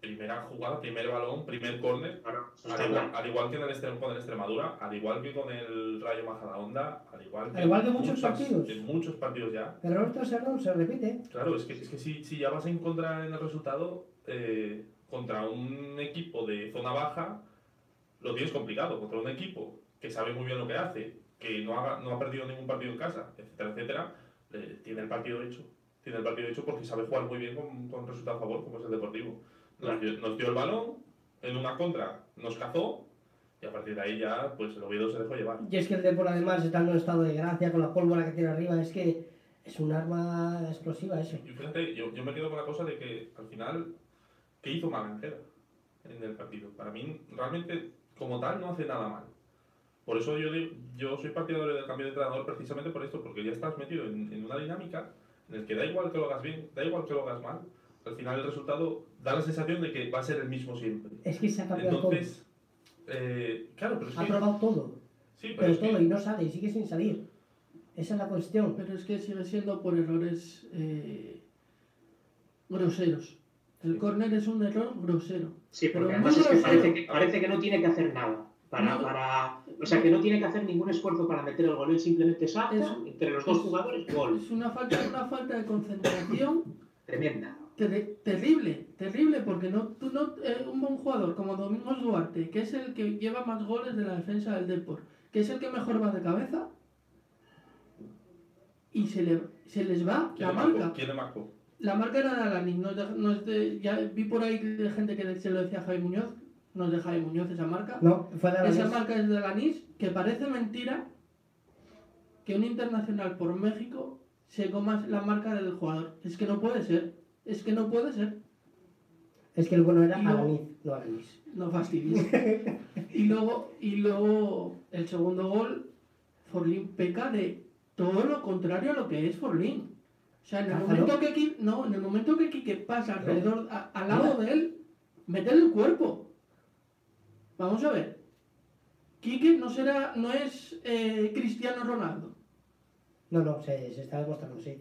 primera jugada, primer balón, primer córner. Claro, eso Al está igual, claro. al igual que en el Extrem- con el Extremadura, al igual que con el Rayo Majadahonda, al igual que, Al igual que en muchos muchas- partidos. en muchos partidos ya. Error tras error se repite. Claro, es que, es que si, si ya vas en contra en el resultado, eh, contra un equipo de zona baja, lo tienes complicado. Contra un equipo que sabe muy bien lo que hace, que no, haga, no ha perdido ningún partido en casa, etcétera, etcétera, eh, tiene el partido hecho. Tiene el partido hecho porque sabe jugar muy bien con, con resultado a favor, como es el Deportivo. Nos dio, nos dio el balón, en una contra nos cazó, y a partir de ahí ya, pues el Oviedo se dejó llevar. Y es que el Depor además está en un estado de gracia con la pólvora que tiene arriba, es que es un arma explosiva eso. Y fíjate, yo, yo me quedo con la cosa de que al final, ¿qué hizo mal Angela en el partido? Para mí, realmente, como tal, no hace nada mal. Por eso yo, digo- yo soy partidario del cambio de entrenador precisamente por esto, porque ya estás metido en, en una dinámica en la que da igual que lo hagas bien, da igual que lo hagas mal. Al final el resultado da la sensación de que va a ser el mismo siempre. Es que se ha cambiado Entonces, eh, claro, pero es todo. Ha que... probado todo, Sí, pero pero es que- todo, y no sale, y sigue sin salir. Esa es la cuestión. Pero es que sigue siendo por errores eh, groseros. El Sí. córner es un error grosero. Sí, porque Pero además muy es que grosero. parece, que parece que no tiene que hacer nada. Para, No. para, o sea, que no tiene que hacer ningún esfuerzo para meter el gol. Él simplemente saca Es- entre los dos es- jugadores, gol. Es una falta, una falta de concentración Tremenda. ter- terrible, terrible, porque no, tú no, eh, un buen jugador como Domingos Duarte, que es el que lleva más goles de la defensa del Depor, que es el que mejor va de cabeza, y se, le, se les va ¿Quién la le marcó? marca. ¿Quién le marcó? La marca era de Alanis, no es de- no es de- ya vi por ahí de gente que se lo decía a Javi Muñoz, no es de Javi Muñoz esa marca. No, fue de la Esa vez. marca es de Alanis, que parece mentira que un internacional por México se coma la marca del jugador. Es que no puede ser, es que no puede ser. Es que el bueno era Y luego- Alanis, no Alanis. No fastidies. y luego, y luego el segundo gol, Forlín peca de todo lo contrario a lo que es Forlín. O sea, en el Cázalo. momento que Qui- no, en el momento que Quique pasa alrededor, a- al lado de él, métele el cuerpo. Vamos a ver. Quique no será, no es eh, Cristiano Ronaldo. No, no, se, se está demostrando, sí.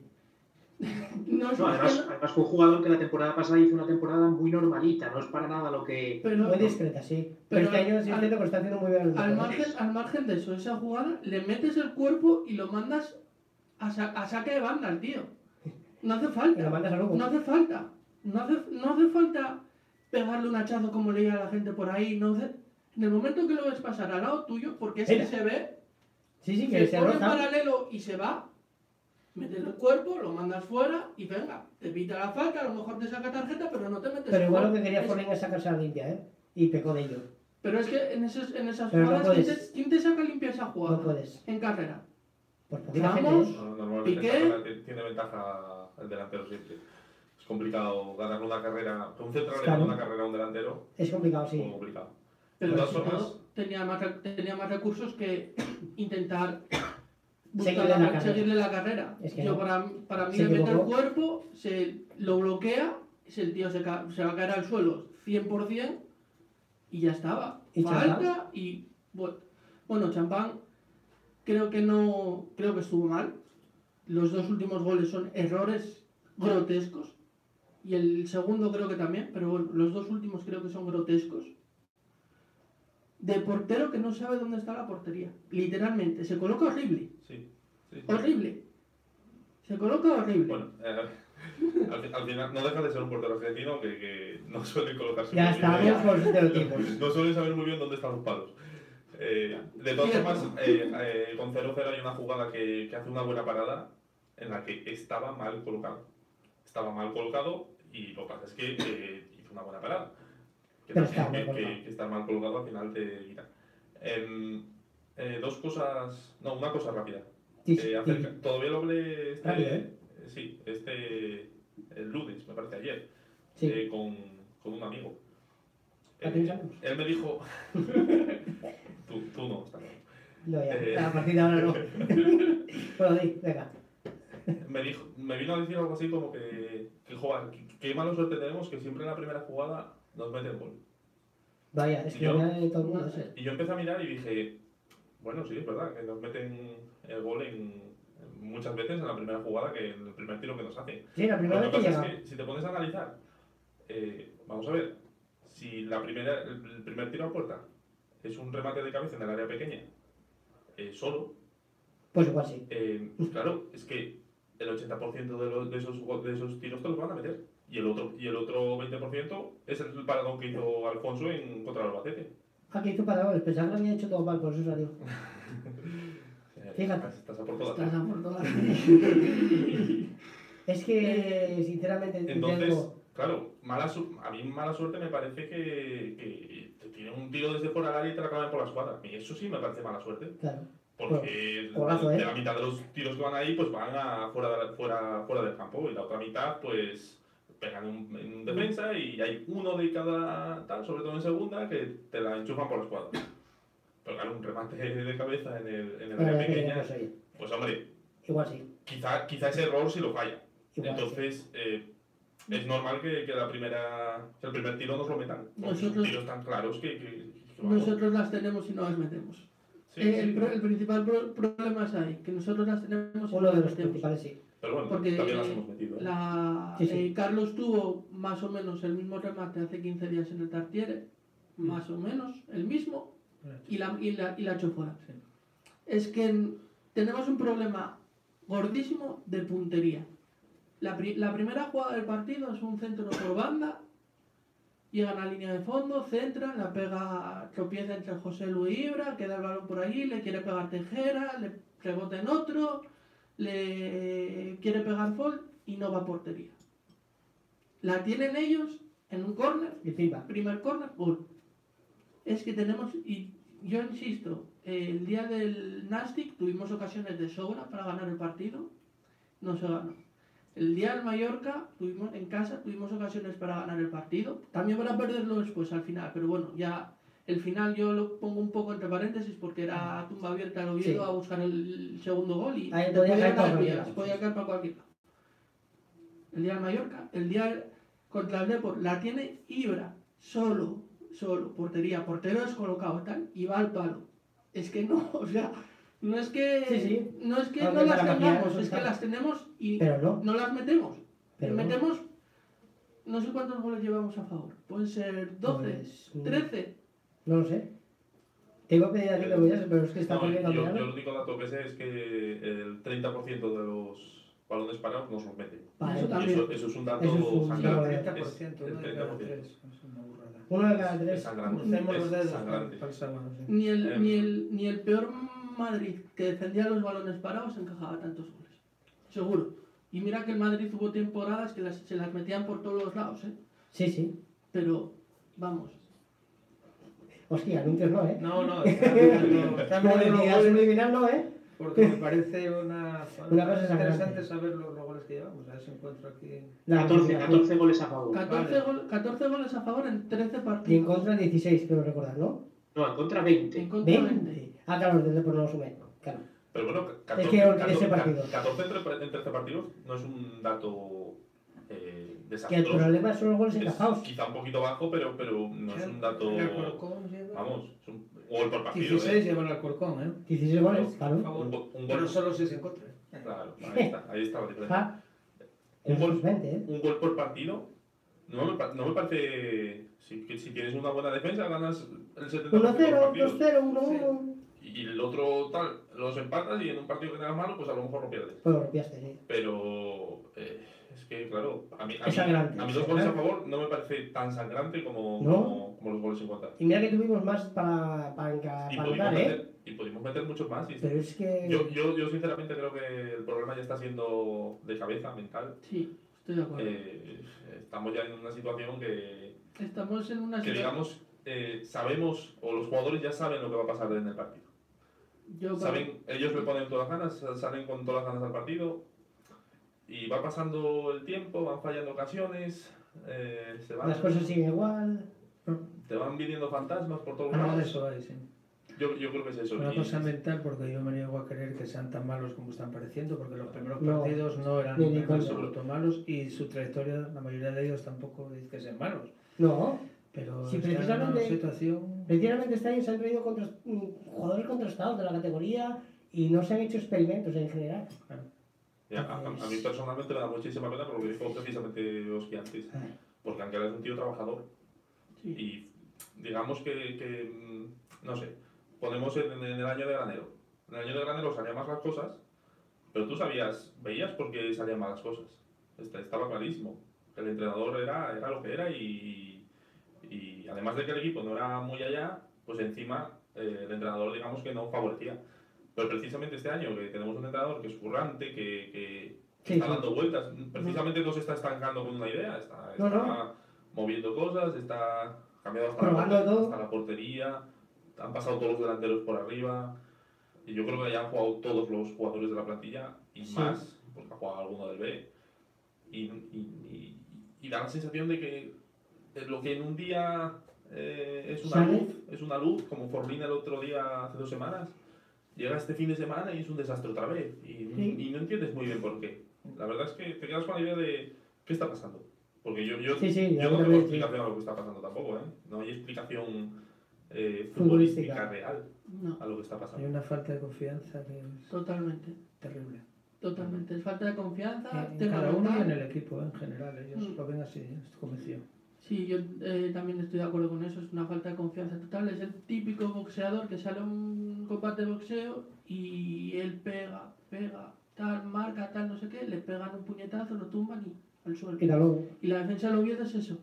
No es No, además, Cristiano, además fue un jugador que la temporada pasada hizo una temporada muy normalita. No es para nada lo que... pero Muy discreta, sí. Pero, Pero este año sí es al- cierto que lo está haciendo muy bien. el al Depor. margen, al margen de eso, esa jugada, le metes el cuerpo y lo mandas a, sa- a saque de banda al tío. No hace Que lo falta. mandas a Lugo. No hace falta. No hace, no hace falta pegarle un hachazo como leía la gente por ahí. No hace- en el momento que lo ves pasar al lado tuyo, porque es que Mira. se ve, Sí, sí, que se se pone en roza. paralelo y se va, metes el cuerpo, lo mandas fuera y venga, te pita la falta, a lo mejor te saca tarjeta, pero no te metes Pero el igual lo gol. que quería Es- Forlín es sacarse a limpia, ¿eh? Y pecó de ello. Pero es que en, esos, en esas Pero no jugadas, ¿quién, puedes. te, quién te saca limpia esa jugada? No puedes. En carrera. Por poquita gente, Vamos. ¿eh? No, normalmente Piqué. en carrera tiene ventaja el delantero siempre. Es complicado ganar una carrera, que un central le Claro. gane una carrera a un delantero, Es complicado, es sí. muy complicado. Pero De todas sobre formas- todo, tenía más, re- tenía más recursos que intentar buscar Seguirle la- la carrera. seguirle la carrera. Es que Yo no. para, para mí Se le mete el equivocó. cuerpo, se lo bloquea, si el tío se, ca- se va a caer al suelo cien por cien y ya estaba. ¿Y Falta y bueno, bueno, Champán creo que no, creo que estuvo mal. Los dos últimos goles son errores grotescos. Y el segundo creo que también, pero bueno, los dos últimos creo que son grotescos. De portero que no sabe dónde está la portería. Literalmente, se coloca horrible. Sí, sí. Horrible. Se coloca horrible. Bueno, eh, al, fi- al final no deja de ser un portero argentino que, que no suele colocarse Ya muy bien. estamos con los estereotipos. No suele saber muy bien dónde están los palos. Eh, de todas Cierto. formas, eh, eh, con cero cero hay una jugada que, que hace una buena parada en la que estaba mal colocado. Estaba mal colocado y lo que pasa es que eh, hizo una buena parada. Que, Pero también- estaba mal que- colocado. que- que estar mal colocado al final te quita. Em, eh, dos cosas, no, una cosa rápida. Sí, Eh, sí. acerca- todavía lo hablé este, Rápido, ¿eh? eh, sí, este el lunes, me parece ayer, Sí. eh, con, con un amigo. ¿A Eh, ti, Carlos? él me dijo, tú, tú no, está claro. No, ya. Eh. A partir de ahora no. Bueno, di, venga. Me, dijo, me vino a decir algo así como que, que joder, que- qué mala suerte tenemos que siempre en la primera jugada nos meten gol. Vaya, es que Yo- ya de todo el mundo. No sí. sé. Y yo empecé a mirar y dije, bueno, sí, es verdad, que nos meten el gol en, en muchas veces en la primera jugada, que en el primer tiro que nos hacen. Sí, la primera Lo vez que que pasa llega. es que si te pones a analizar, eh, vamos a ver, si la primera, el primer tiro a puerta es un remate de cabeza en el área pequeña, eh, solo, Pues igual sí. eh, pues claro, es que el ochenta por ciento de, los, de, esos, go- de esos tiros te los van a meter. Y el otro, y el otro veinte por ciento es el paradón que hizo Alfonso en contra el Albacete. Ah, que hizo paradones, pensaba que lo había hecho todo mal, por eso salió. Eh, Fíjate. Estás, estás a por todas. Estás a por todas. Es que, sinceramente, Entonces, tengo... claro, mala su- a mí mala suerte me parece que, que te tiren un tiro desde fuera del área y te la claven por la escuadra. Y eso sí me parece mala suerte. Claro. Porque Golazo, de, ¿eh? de la mitad de los tiros que van ahí, pues van a fuera, de la- fuera, fuera del campo. Y la otra mitad, pues pegan un, en un defensa y hay uno de cada tal, sobre todo en segunda, que te la enchufan por la escuadra. Pero claro, un remate de cabeza en el, en el Bueno, área ya pequeña, queríamos oír. pues hombre, Igual sí. quizá, quizá ese error sí lo falla. Igual sí. Entonces, eh, es normal que, que la primera, que el primer tiro nos lo metan. Porque son Nosotros- tiros tan claros que... que- que vamos. Nosotros las tenemos y no las metemos. Sí, Eh, sí, el, pro- sí. el principal pro- problema es ahí, que nosotros las tenemos y no Uno de las los metemos. principales sí. Pero bueno, porque también las hemos metido. ¿eh? La, Sí, sí. eh, Carlos tuvo más o menos el mismo remate hace quince días en el Tartiere, más o menos el mismo, y la, y la, y la echó fuera. Sí. Es que en- tenemos un problema gordísimo de puntería. La, pri- la primera jugada del partido es un centro por banda, llegan a línea de fondo, centran, la pega, tropieza entre José Luis Ibra, queda el balón por allí, le quiere pegar Tejera, le rebota en otro, le quiere pegar Fol y no va a portería. La tienen ellos en un córner, Y pimba. primer córner, gol. Es que tenemos, y yo insisto, el día del Nastic tuvimos ocasiones de sobra para ganar el partido, no se ganó. El día del Mallorca, tuvimos, en casa, tuvimos ocasiones para ganar el partido, también para perderlo después al final, pero bueno, ya el final yo lo pongo un poco entre paréntesis porque era tumba abierta al Oviedo Sí. a buscar el segundo gol y Ahí te podía podía caer para caer cualquier pillas, lado, podía sí. caer para cualquier lado. El día del Mallorca, el día contra el Depor, la tiene Ibra, solo, solo, portería, portero descolocado tal, y va al palo. Es que no, o sea, no es que, Sí, sí. no es que Aunque no las para maquillar, tengamos, eso es que está. las tenemos y Pero no. no las metemos. Pero no. metemos, no sé cuántos goles llevamos a favor, pueden ser doce, Pues, mm, trece. No lo sé. Tengo pedido aquí que me pero es que está No, poniendo yo, a yo el único dato que sé es que el treinta por ciento de los balones parados nos los meten. Vale. Eso Y también. eso, eso es un dato Eso es un sangrante. dato de- Es- treinta por ciento, el uno de treinta cada por ciento. tres. Es una burrada. Uno de cada Es tres. sangrante. Crucemos los Es dedos sangrante. para el sábado, sí. Ni el, Eh. ni, el, ni el peor Madrid que defendía los balones parados encajaba tantos goles. Seguro. Y mira que el Madrid hubo temporadas que las- se las metían por todos los lados, ¿eh? Sí, sí. Pero, vamos. Hostia, anuncios no, ¿eh? No, no, está mirando- está mirando los Publicidad goles subliminal no, ¿eh? porque me parece una, Una cosa interesante sangrante. saber los, los goles que llevamos. A ver si encuentro aquí. La catorce, publicidad. catorce goles a favor. catorce, Vale. gol- catorce goles a favor en trece Y en partidos. contra dieciséis, creo recordar, ¿no? No, en contra veinte. En contra veinte. veinte. Ah, claro, desde por no lo sumé. Claro. Pero bueno, Es que olvidé ese catorce, partido. catorce entre, en trece partidos no es un dato eh, Que el desastroso. problema son los goles Es encajados. quizá un poquito bajo, pero, pero no es un dato. El Alcorcón lleva Vamos, es un gol por partido. dieciséis ¿eh? lleva el Alcorcón, ¿eh? dieciséis goles, Por claro. favor. Un, go- un Pero gol. solo seis en contra. Claro, ahí está, ahí está la diferencia. Ah, Un el gol, veinte, ¿eh? un gol por partido no me, pa- no me parece. Si, que si tienes una buena defensa, ganas el setenta por uno ciento de cero, los dos partidos. cero, uno uno. Y el otro tal, los empatas y en un partido que tengas malo, pues a lo mejor lo pierdes. Pues lo rompiste, sí. Pero eh, es que, claro, a mí, a Es mí, sangrante, a mí es los goles a sangrante. favor no me parece tan sangrante como, ¿No? como, como los goles en contra. Y mira que tuvimos más para, para, enca- Y para pudimos, ganar, ¿eh? meter, y pudimos meter muchos más. Y Pero es que... yo, yo, yo sinceramente creo que el problema ya está siendo de cabeza, mental. Sí, estoy de acuerdo. Eh, estamos ya en una situación que, Estamos en una que situación. digamos, eh, sabemos, o los jugadores ya saben lo que va a pasar en el partido. Yo, Saben, ellos le ponen todas las ganas, salen con todas las ganas al partido y va pasando el tiempo, van fallando ocasiones, eh, se van, Las cosas siguen igual. te van viniendo fantasmas por todos Algo de lados. eso hay, sí. Yo, yo creo que es eso. Una y- cosa mental, porque yo me niego a creer que sean tan malos como están pareciendo, porque los primeros No, partidos no eran ni de en coña. absoluto malos y su trayectoria, la mayoría de ellos tampoco dice que sean malos. No, Pero Sí, están en una precisamente- situación. precisamente este año se han traído contra- mm, jugadores contrastados de la categoría y no se han hecho experimentos en general. Ya, a, a- a mí personalmente me da muchísima pena por lo que dijo precisamente Oski antes, porque Anquela es un tío trabajador Sí. Y digamos que, que, mm, no sé, ponemos en, en el año de granero. En el año de granero salían más las cosas, pero tú sabías, veías por qué salían mal las cosas. Este- Estaba clarísimo. El entrenador era, era lo que era y, y además de que el equipo no era muy allá, pues encima eh, el entrenador digamos que no favorecía. Pero precisamente este año que tenemos un entrenador que es currante, que, que Sí, está sí. dando vueltas, precisamente no se está estancando con una idea, está, No, está no. moviendo cosas, está cambiando hasta, la, Probando portería, todo. hasta la portería, han pasado todos los delanteros por arriba y yo creo que ya han jugado todos los jugadores de la plantilla y Sí. más, porque ha jugado alguno del B. Y, y, y, y da la sensación de que de lo que en un día eh, es una ¿Sale? luz, es una luz, como Forlín el otro día hace dos semanas, llega este fin de semana y es un desastre otra vez. Y, Sí. y no entiendes muy bien por qué. La verdad es que te quedas con la idea de qué está pasando. Porque yo, yo, Sí, sí, yo yo no tengo también, sí. explicación a lo que está pasando tampoco, ¿eh? No hay explicación eh, Futbolística. futbolística real No, a lo que está pasando. Hay una falta de confianza que es totalmente. terrible. Totalmente. Es falta de confianza. En, en tema cada uno y mental. en el equipo en general. Ellos Mm. lo ven así, estoy convencido. Sí, yo eh, también estoy de acuerdo con eso, es una falta de confianza total. Es el típico boxeador que sale a un combate de boxeo y él pega, pega, tal, marca, tal, no sé qué, le pegan un puñetazo, lo tumban y al suelo. Y luego. Y la defensa del Oviedo es eso.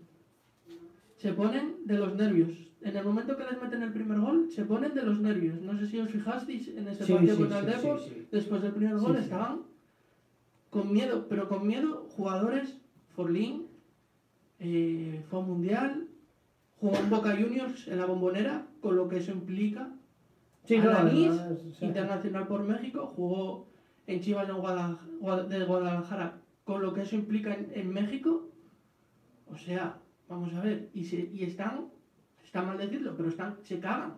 Se ponen de los nervios. En el momento que les meten el primer gol, se ponen de los nervios. No sé si os fijasteis en ese Sí, partido sí, contra el sí, Depor, sí, sí. después del primer Sí, gol sí. estaban con miedo, pero con miedo jugadores, Forlín, eh, fue a un mundial, jugó en Boca Juniors en la Bombonera, con lo que eso implica. Sí, no, Alanis, además, o sea, internacional por México, jugó en Chivas de Guadalajara, de Guadalajara, con lo que eso implica en, en México. O sea, vamos a ver, y, se, y están, está mal decirlo, pero están, se cagan.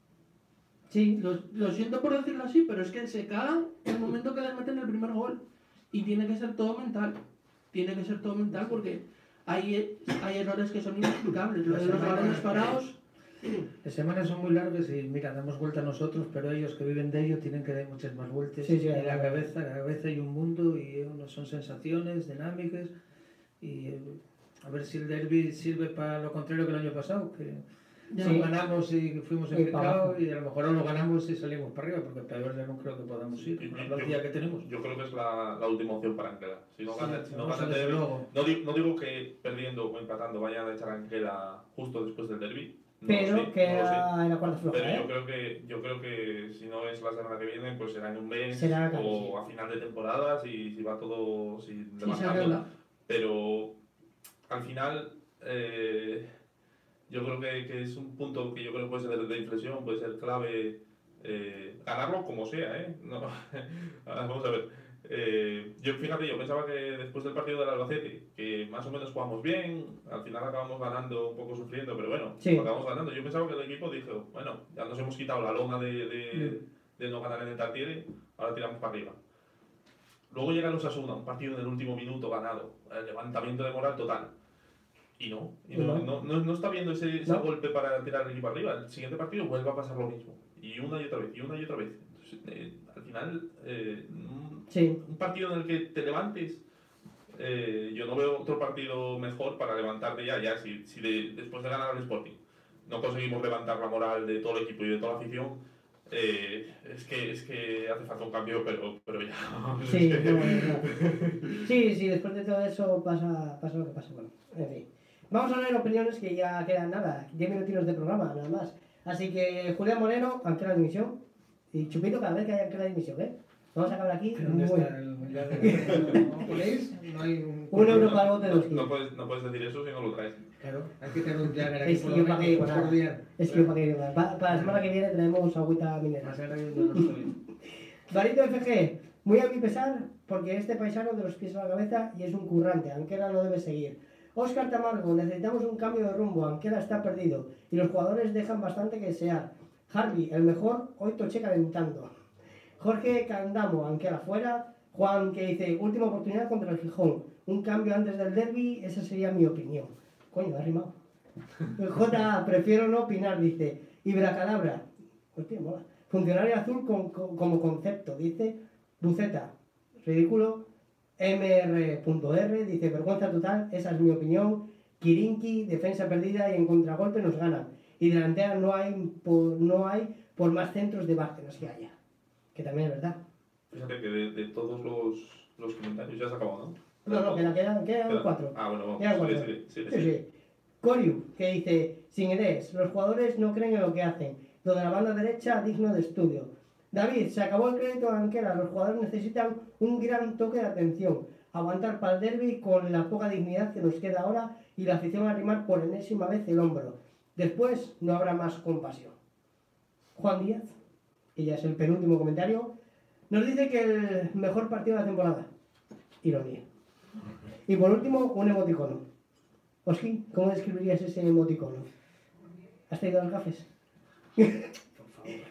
sí, Lo, lo siento por decirlo así, pero es que se cagan en el momento que les meten el primer gol. Y tiene que ser todo mental. Tiene que ser todo mental porque hay, hay errores que son inexplicables. Lo de los balones parados, Las semanas son muy largas y mira, damos vuelta a nosotros, pero ellos que viven de ello tienen que dar muchas más vueltas. Sí, sí, en la claro. cabeza, en la cabeza hay un mundo y uno son sensaciones, dinámicas y eh, a ver si el derbi sirve para lo contrario que el año pasado, que ya no Sí. ganamos y fuimos Y en para abajo. pecado y a lo mejor no lo ganamos y salimos para arriba, porque peor ya no creo que podamos ir con la Yo- plantilla que tenemos. Yo creo que es la, la última opción para Anquela. Si no Sí, gana, si no vamos gana a el desde derbi, luego. no, digo, no digo que perdiendo o empatando vayan a echar a Anquela justo después del derby. No pero lo sé, que no lo sé. era en la cuarta floja, Pero yo ¿eh? creo que yo creo que si no es la semana que viene, pues será en un mes Será, claro, o sí. a final de temporada si, si va todo si sí se levantando. arregla. Pero al final eh, yo creo que, que es un punto que yo creo que puede ser de, de inflexión, puede ser clave eh, ganarlo como sea, ¿eh? No, vamos a ver. Eh, yo fíjate, yo pensaba que después del partido del Albacete, que más o menos jugamos bien, al final acabamos ganando un poco sufriendo, pero bueno, Sí. acabamos ganando. Yo pensaba que el equipo dijo, bueno, ya nos hemos quitado la lona de, de, de no ganar en el Tartiere, ahora tiramos para arriba. Luego llega el Osasuna, un partido en el último minuto ganado, el levantamiento de moral total. Y no, y no, no, no, no está viendo ese, ese No. golpe para tirar el equipo arriba. El siguiente partido vuelve a pasar lo mismo. Y una y otra vez, y una y otra vez. Entonces, eh, al final, eh, un, Sí, un partido en el que te levantes, eh, yo no veo otro partido mejor para levantarte ya. Ya si, si de- después de ganar al Sporting no conseguimos levantar la moral de todo el equipo y de toda la afición, eh, es, que, es que hace falta un cambio, pero, pero ya. sí, Es que- no, no. sí, sí, después de todo eso pasa, pasa lo que pasa. Bueno, en fin. Vamos a leer opiniones que ya quedan nada, diez minutinos de programa, nada más. Así que Julián Moreno, Anquela dimisión. Y Chupito cada vez que haya Anquela dimisión, ¿eh? Vamos a acabar aquí. ¿Dónde muy- está el mundial de ¿No ponéis? No hay un... Un euro para el bote de no, los no kilos. puedes, no puedes decir eso si no lo traes. Claro, hay que tener un Jagger aquí Es por que lo yo para qué menos digo nada. por día. Es que yo para qué digo nada. Pa- para la semana que viene traemos agüita mineral. Más ahora yo no estoy. Barito F G, muy a mi pesar, porque este paisano de los pies a la cabeza y es un currante, Anquela no debe seguir. Óscar Tamargo, necesitamos un cambio de rumbo, Anquela está perdido y los jugadores dejan bastante que desear. Harvey, el mejor, hoy Toche calentando. Jorge Candamo, Anquela fuera. Juan que dice, última oportunidad contra el Gijón, un cambio antes del derbi, esa sería mi opinión. Coño, ha rimado. J, prefiero no opinar, dice. Ibracadabra, hostia, mola. Funcionario azul con- con- como concepto, dice. Buceta, ridículo. M R punto R dice, vergüenza total, esa es mi opinión. Kirinki, defensa perdida y en contragolpe nos ganan. Y delantera no hay por, no hay por más centros de Bárcenas que haya. Que también es verdad. Fíjate que de, de todos los, los comentarios ya se ha acabado, ¿no? No, no, quedan, quedan, quedan Queda- cuatro. Ah, bueno, vamos. Quedan Sigue, cuatro. sigue, sigue, Sí, sigue. sí. Koryu, que dice, sin ideas, los jugadores no creen en lo que hacen. Lo de la banda derecha, digno de estudio. David, se acabó el crédito a Anquela. Los jugadores necesitan un gran toque de atención. Aguantar para el derbi con la poca dignidad que nos queda ahora y la afición a arrimar por enésima vez el hombro. Después no habrá más compasión. Juan Díaz, que ya es el penúltimo comentario, nos dice que el mejor partido de la temporada. Ironía. Y por último, un emoticono. Oski, ¿cómo describirías ese emoticono? ¿Has traído las gafes? Por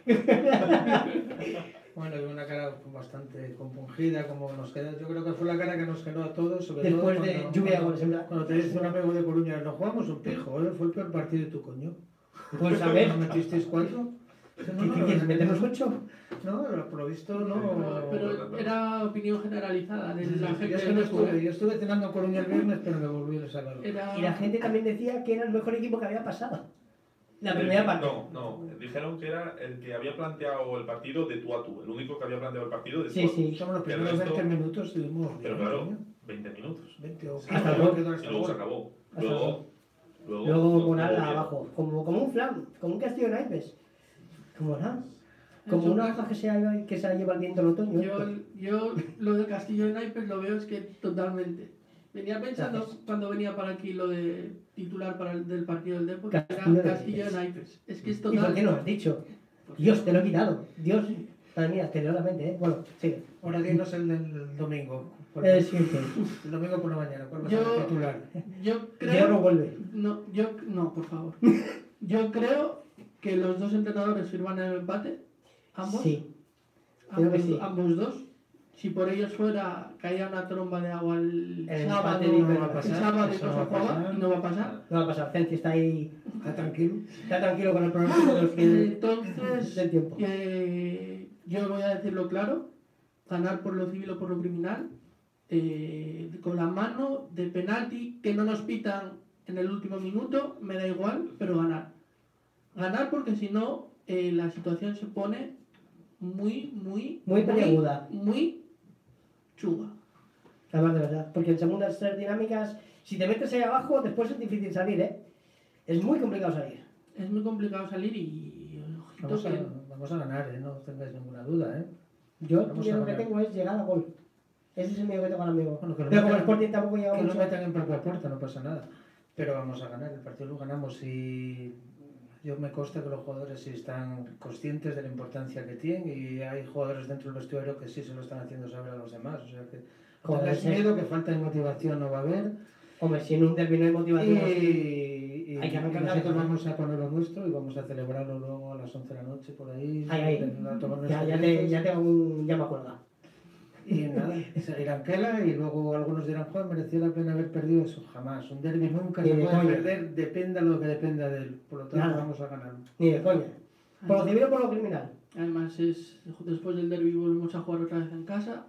favor. Bueno, y una cara bastante compungida, como nos queda. Yo creo que fue la cara que nos quedó a todos, sobre Después todo de cuando, lluvia de cuando- goles, en plan- cuando te dice un amigo de Coruña, no jugamos un pijo, ¿eh? Fue el peor partido de tu coño. Pues a ver, ¿Nos metisteis cuatro? ¿qué qué quieres meternos ocho? No, por lo visto no. Pero, pero era opinión generalizada de la gente. Yo es que no estuve, yo estuve cenando en Coruña el viernes, pero me volví el sábado. Era, Y la gente también decía que era el mejor equipo que había pasado. La primera parte. No, no. Dijeron que era el que había planteado el partido de tú a tú. El único que había planteado el partido de tú Sí, a tú. sí. Somos los El primeros resto- veinte minutos estuvimos Pero bien, claro, coño. veinte minutos. veinte o Sí, Hasta luego- luego. quedó y hasta luego se luego. acabó. Hasta Luego, luego. luego, Luego no- con no ala bien. abajo, como, como un flan, como un castillo de naipes. Como nada. Como Eso- una hoja que se, ha- que se la lleva el viento en otoño. Yo, yo lo de Castillo de Naipes lo veo es que totalmente. Venía pensando Gracias. cuando venía para aquí lo de titular para el, del partido del Depor, que era Castillo de Castillo de Naipes. Naipes. Es que es ¿Y por total. qué no lo has dicho? Dios, te lo he quitado. Dios, madre mía, te leo la mente, ¿eh? Bueno, sigue. Ahora dinos el del domingo. Por- El siguiente. El domingo por la mañana, ¿cuál va a Yo- ser el titular? Yo Ya no creo. vuelve. No, yo, no, por favor. Yo creo que los dos entrenadores firman el empate. Ambos. Sí, creo que ambos, sí. ambos dos. Si por ellos fuera, caía una tromba de agua el, El sábado, empate no va a el pasar, sábado y eso no no va se a juega pasar. y no va a pasar. no va a pasar. Cenci está ahí, ¿Está tranquilo? está tranquilo con el pronóstico de los que Entonces, del tiempo. eh, yo voy a decirlo claro, ganar por lo civil o por lo criminal, eh, con la mano de penalti, que no nos pitan en el último minuto, me da igual, pero ganar. Ganar porque si no, eh, la situación se pone muy, muy, Muy peliaguda. muy chunga. Además de verdad, porque en segundas tres dinámicas, si te metes ahí abajo, después es difícil salir, ¿eh? Es muy complicado salir. Es muy complicado salir y... ojito Vamos a, que- vamos a ganar, ¿eh? No tengáis ninguna duda, ¿eh? Yo el Vamos miedo a que ganar. tengo es llegar a gol. Ese es el miedo que tengo ahora mismo. Bueno, que lo Pero como el metan- Sporting tampoco llega Que no mucho. metan en propia puerta, no pasa nada. Pero vamos a ganar, el partido lo ganamos y yo me consta que los jugadores sí están conscientes de la importancia que tienen y hay jugadores dentro del vestuario que sí se lo están haciendo saber a los demás. O sea que no Joder, tengáis sí. miedo, que falta de motivación no va a haber. Hombre, si en un derbi no hay Y, motivación así, y- Hay que y arrancar nosotros la- vamos a poner lo nuestro y vamos a celebrarlo luego a las once de la noche por ahí. Ay, ay. a tomar ya, nuestras ya, te, cervezas. ya tengo un llama cuelga. Y nada, seguir Anquela y luego algunos dirán, joder, mereció la pena haber perdido eso. Jamás, un derbi nunca Ni se de puede coña. perder, dependa lo que dependa de él. Por lo tanto, Nada. vamos a ganar. Ni de coña. Por lo civil o por lo criminal. Además, es, después del derbi volvemos a jugar otra vez en casa.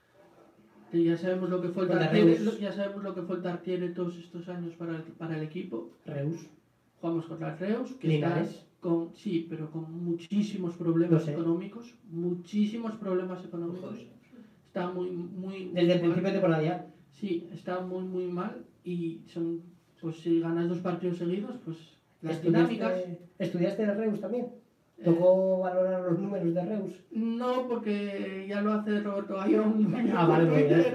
Y ya sabemos lo que fue el Contra Tartiere, Reus. lo- ya sabemos lo que fue el Tartiere todos estos años para el, para el equipo. Reus. Jugamos contra el Reus, que Linares. está con sí, pero con muchísimos problemas Lo sé. económicos, muchísimos problemas económicos. Está muy muy Desde el muy principio de mal. temporada ya. Sí, está muy muy mal y son pues si ganas dos partidos seguidos, pues las ¿Estudiaste- dinámicas ¿Estudiaste de Reus también? eh, ¿Tocó valorar los números de Reus? no, porque ya lo hace Roberto Gallón. Ah, vale, muy bien.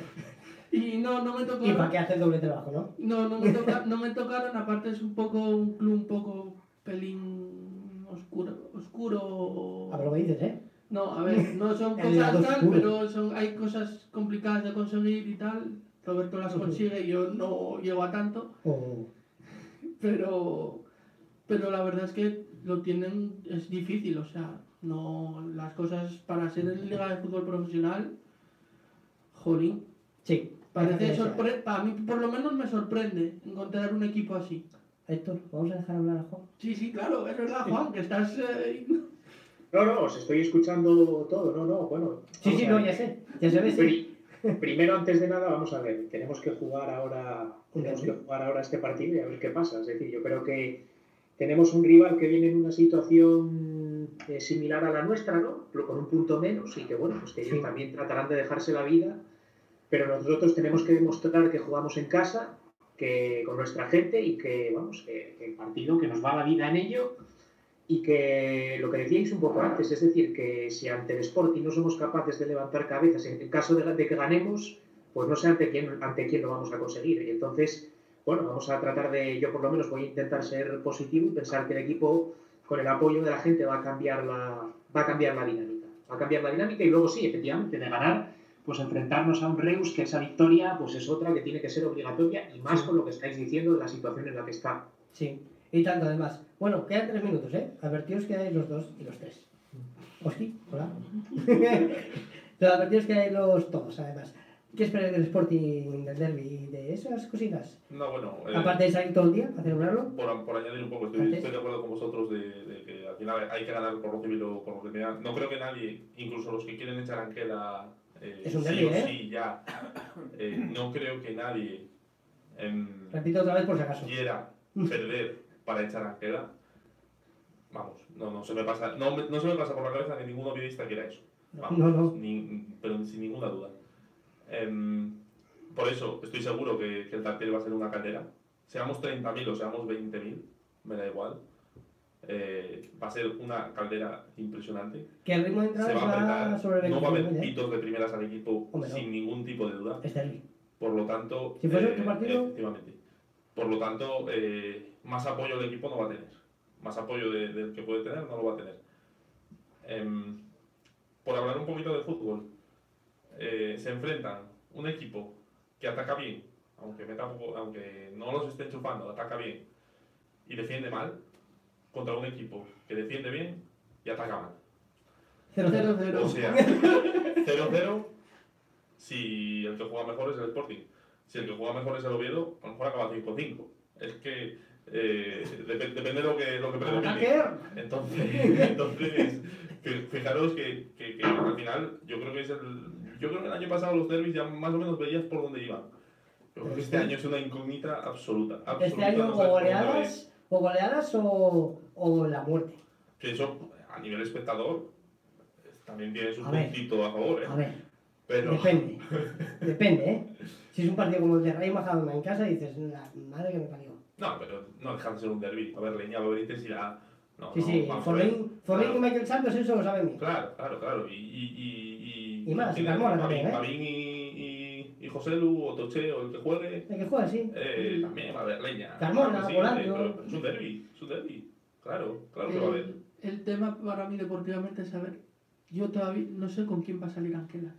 Y no, no me tocó. ¿Y para qué hacer doble trabajo, no? No, no me, toca- no me tocaron, aparte es un poco un club un poco pelín oscuro. oscuro. A ver lo que dices, ¿eh? No, a ver, no son El lado cosas tal, oscuro. pero son, hay cosas complicadas de conseguir y tal. Roberto las Ujú. consigue, yo no llego a tanto, O... pero, pero la verdad es que lo tienen, es difícil, o sea, no las cosas para ser en Liga de Fútbol Profesional, jolín. Sí. Parece Eso. sorpre a mí por lo menos me sorprende encontrar un equipo así. Héctor, vamos a dejar hablar a Juan. Sí, sí, claro, es verdad, Juan, que estás... eh, No, no, os estoy escuchando todo, no, no, bueno. Sí, vamos sí, a no, ver. ya sé. Ya se ve, Pero, sí. primero, antes de nada, vamos a ver, tenemos que jugar ahora, tenemos que jugar ahora este partido y a ver qué pasa. Es decir, yo creo que tenemos un rival que viene en una situación eh, similar a la nuestra, ¿no? Con un punto menos y que, bueno, pues que ellos Sí. también tratarán de dejarse la vida, pero nosotros tenemos que demostrar que jugamos en casa, que con nuestra gente y que, vamos, que, que el partido, que nos va la vida en ello y que lo que decíais un poco antes, es decir, que si ante el Sporting no somos capaces de levantar cabezas, en el caso de, de que ganemos, pues no sé ante quién, ante quién lo vamos a conseguir. Y entonces, bueno, vamos a tratar de, yo por lo menos voy a intentar ser positivo y pensar que el equipo, con el apoyo de la gente, va a cambiar la, va a cambiar la dinámica. Va a cambiar la dinámica y luego sí, efectivamente, de ganar, pues enfrentarnos a un Reus, que esa victoria pues es otra que tiene que ser obligatoria y más Sí. con lo que estáis diciendo de la situación en la que está. Sí, y tanto además. Bueno, quedan tres minutos, ¿eh? Advertidos que hay los dos y los tres. Oski, hola. Los advertidos que hay los todos, además. ¿Qué esperáis del Sporting, del derby, de esas cositas? No, bueno. eh, Aparte de salir todo el día a celebrarlo. Por, por añadir un poco, estoy, Antes. estoy de acuerdo con vosotros de, de que al final hay que ganar por lo civil o por lo que sea. No creo que nadie, incluso los que quieren echar a Anquela, eh, Es un sí derbi, o ¿eh? sí ya, eh, no creo que nadie em, Repito otra vez por si acaso. quiera perder para echar a Anquela. Vamos, no, no se me pasa, no, me- no se me pasa por la cabeza que ningún ovidista quiera eso. Vamos, No, no. ni- pero sin ninguna duda. Em, por eso estoy seguro que, que el cartel va a ser una caldera. Seamos treinta mil o seamos veinte mil, me da igual. Eh, va a ser una caldera impresionante. Que el ritmo de Se entrada va a será apretar, sobre el no va a haber veinticinco mil, ¿eh? pitos de primeras al equipo Hombre, no. sin ningún tipo de duda. Es derbi. Por lo tanto, Si fuese otro partido- efectivamente. Por lo tanto, eh, más apoyo el equipo no va a tener. Más apoyo de- del que puede tener no lo va a tener. Em, por hablar un poquito de fútbol, eh, se enfrentan un equipo que ataca bien, aunque, meta poco- aunque no los esté enchufando, ataca bien y defiende mal, contra un equipo que defiende bien y ataca mal. Cero, cero. cero cero. O sea, cero cero si el que juega mejor es el Sporting. Si el que juega mejor es el Oviedo, a lo mejor acaba cinco cinco. Es que eh, dep- depende de lo que, lo que predomine. Ataque. Entonces, entonces fi- fijaros que, que- que al final yo creo que es el. Yo creo que el año pasado los derbis ya más o menos veías por dónde iban. Yo creo que este año es una incógnita absoluta. absoluta Este año no o sabes por dónde va a ir. goleadas, o goleadas o, o la muerte. Que eso, a nivel espectador, también tiene su A ver. puntito a favor, ¿eh? A ver, Pero. depende. Depende, ¿eh? Si es un partido como el de Rayo Majadahonda en casa, dices, la madre que me parió. No, pero no deja de ser un derbi. A ver, leña, va a haber intensidad. No, Sí, no, sí, vamos a ver. Forlín, Forlín Claro. y Michael Santos, eso lo saben bien. Claro, claro, claro. Y, y, y, Y más, y tiene Carmona Mavín, también, ¿eh? Mavín y, y, y José Lu, o Toche, o el que juegue, El que juega, sí. eh, también va a haber leña. Carmona, Claro que sí, Volando. eh, pero es un derbi, es un derbi. Claro, claro que va a haber. El, el tema para mí deportivamente es saber, yo todavía no sé con quién va a salir Anquela.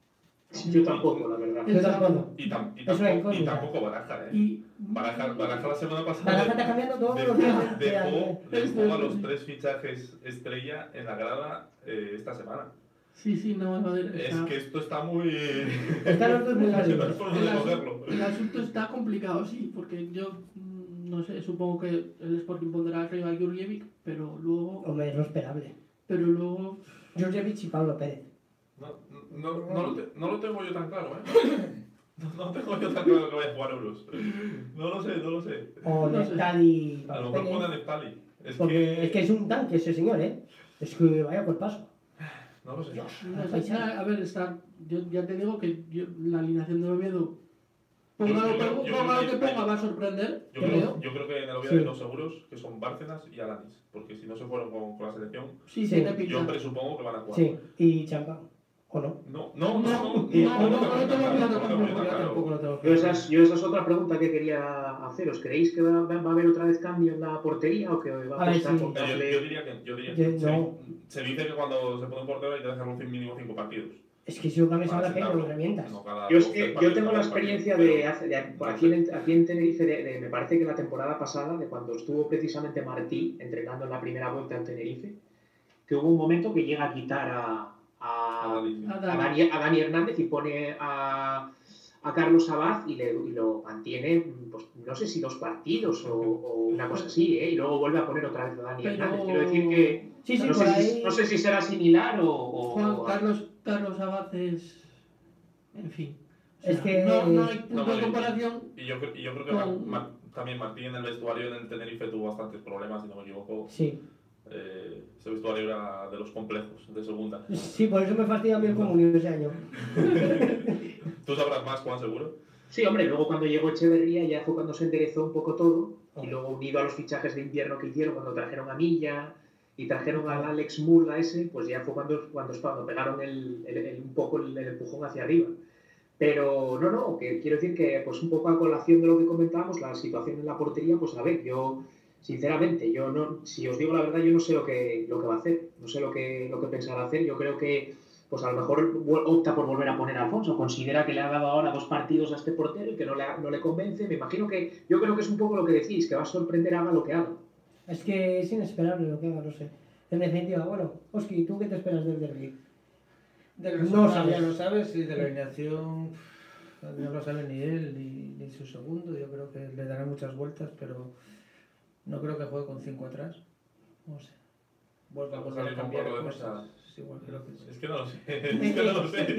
Yo tampoco, la verdad. Yo tampoco. Y, tam- y Es una tampoco, y incógnita. tampoco Baraja, ¿eh? Y Baraja, Baraja la semana pasada. Baraja está cambiando todos Dejó, los días. de- dejó, de- dejó a los tres fichajes estrella en la grada eh, esta semana. sí, sí, no, a ver, o Es sea, que esto está muy. Están los dos muy No sé largos. por el, dónde asu- cogerlo. el asunto está complicado, sí, porque yo mm, no sé, supongo que el Sporting pondrá arriba a Jurjevic, pero luego, Hombre, es lo esperable. pero luego, Jurjevic y Pablo Pérez. No, no, no, lo te- no lo tengo yo tan claro, ¿eh? No, no tengo yo tan claro que vaya a jugar euros. No lo sé, no lo sé. O No sé. Neftali A lo Pablo mejor pone a Pérez. Neftali. Es Porque que. es que es un tanque ese señor, ¿eh? Es que vaya por paso. No lo sé. Dios, no sé, paisano. nada, a ver, está, yo ya te digo que yo, la alineación de Oviedo, ponga Yo- lo yo que, creo- yo ponga creo lo que que- ponga, va a sorprender, Yo creo. creo, yo creo que en el Oviedo Sí. hay dos seguros, que son Bárcenas y Alanis. Porque si no se fueron con, con la selección, Sí, Sí. tiene yo pinta. presupongo que van a jugar. Sí, y Champán. ¿O no? No, no, no, no. No, no, no, no, no, no, no tengo no, claro no, tampoco, no, yo no, tampoco no. lo tengo Yo claro. esa, es, yo esa es otra pregunta que quería haceros. ¿Creéis que va, va a haber otra vez cambio en la portería o que va A a ver, costar sí. por Yo, darle- yo diría que, yo diría Yo- que se, no. se dice que cuando se pone un portero hay que dejarlo un mínimo cinco partidos. Es que si yo cambies Para ahora que sentarlo. lo revientas. No cada Yo, es dos, que- tres yo partidos, tengo la cada experiencia partido, de, pero- hace- de- no aquí, sé. en, aquí en Tenerife, de, de- me parece que la temporada pasada, de cuando estuvo precisamente Martí entrenando en la primera vuelta en Tenerife, que hubo un momento que llega a quitar a, a, Alanis. A a Dani. Dani, a Dani Hernández y pone a, a Carlos Abad y, le, y lo mantiene, pues, no sé si dos partidos o, o una cosa así, ¿eh? Y luego vuelve a poner otra vez a Dani Pero- Hernández. Quiero decir que Sí, sí, no, por sé ahí. si, no sé si será similar o... o- Juan Carlos, Carlos Abad es, en fin. O Es sea, que- no, no hay punto No, de vale, comparación. Y yo, cre- y yo creo que Con- Mar- Mar- también Martín en el vestuario en el Tenerife tuvo bastantes problemas, si no me equivoco. Sí. Eh, ese vestuario era de los complejos, de segunda. Sí, por eso me fastidia a mí el comunio ese año. Tú sabrás más, Juan, seguro. Sí, hombre, luego cuando llegó Echeverría ya fue cuando se enderezó un poco todo y luego unido a los fichajes de invierno que hicieron cuando trajeron a Milla y trajeron al Alex Murla ese, pues ya fue cuando, cuando, cuando pegaron el, el- el- un poco el, el empujón hacia arriba. Pero no, no, que quiero decir que pues un poco a colación de lo que comentábamos, la situación en la portería, pues a ver, yo sinceramente, yo no, si os digo la verdad, yo no sé lo que, lo que va a hacer, no sé lo que, lo que pensará hacer, yo creo que pues a lo mejor vu- opta por volver a poner a Alfonso, considera que le ha dado ahora dos partidos a este portero y que no le, ha- no le convence, me imagino que, yo creo que es un poco lo que decís, que va a sorprender haga lo que haga. Es que es inesperable lo que haga, no sé. En definitiva, bueno, Oski, ¿tú qué te esperas del derbi? Del No resultado sabes. ya lo sabes, y de la alineación pff, no lo sabe ni él ni, ni su segundo. Yo creo que le dará muchas vueltas, pero no creo que juegue con cinco atrás. No sé. Vuelva a Vamos a volver a salir con cambiar cuatro cosas. defensas. Es igual, creo que sí. Es que no lo sé. Es que no lo sé.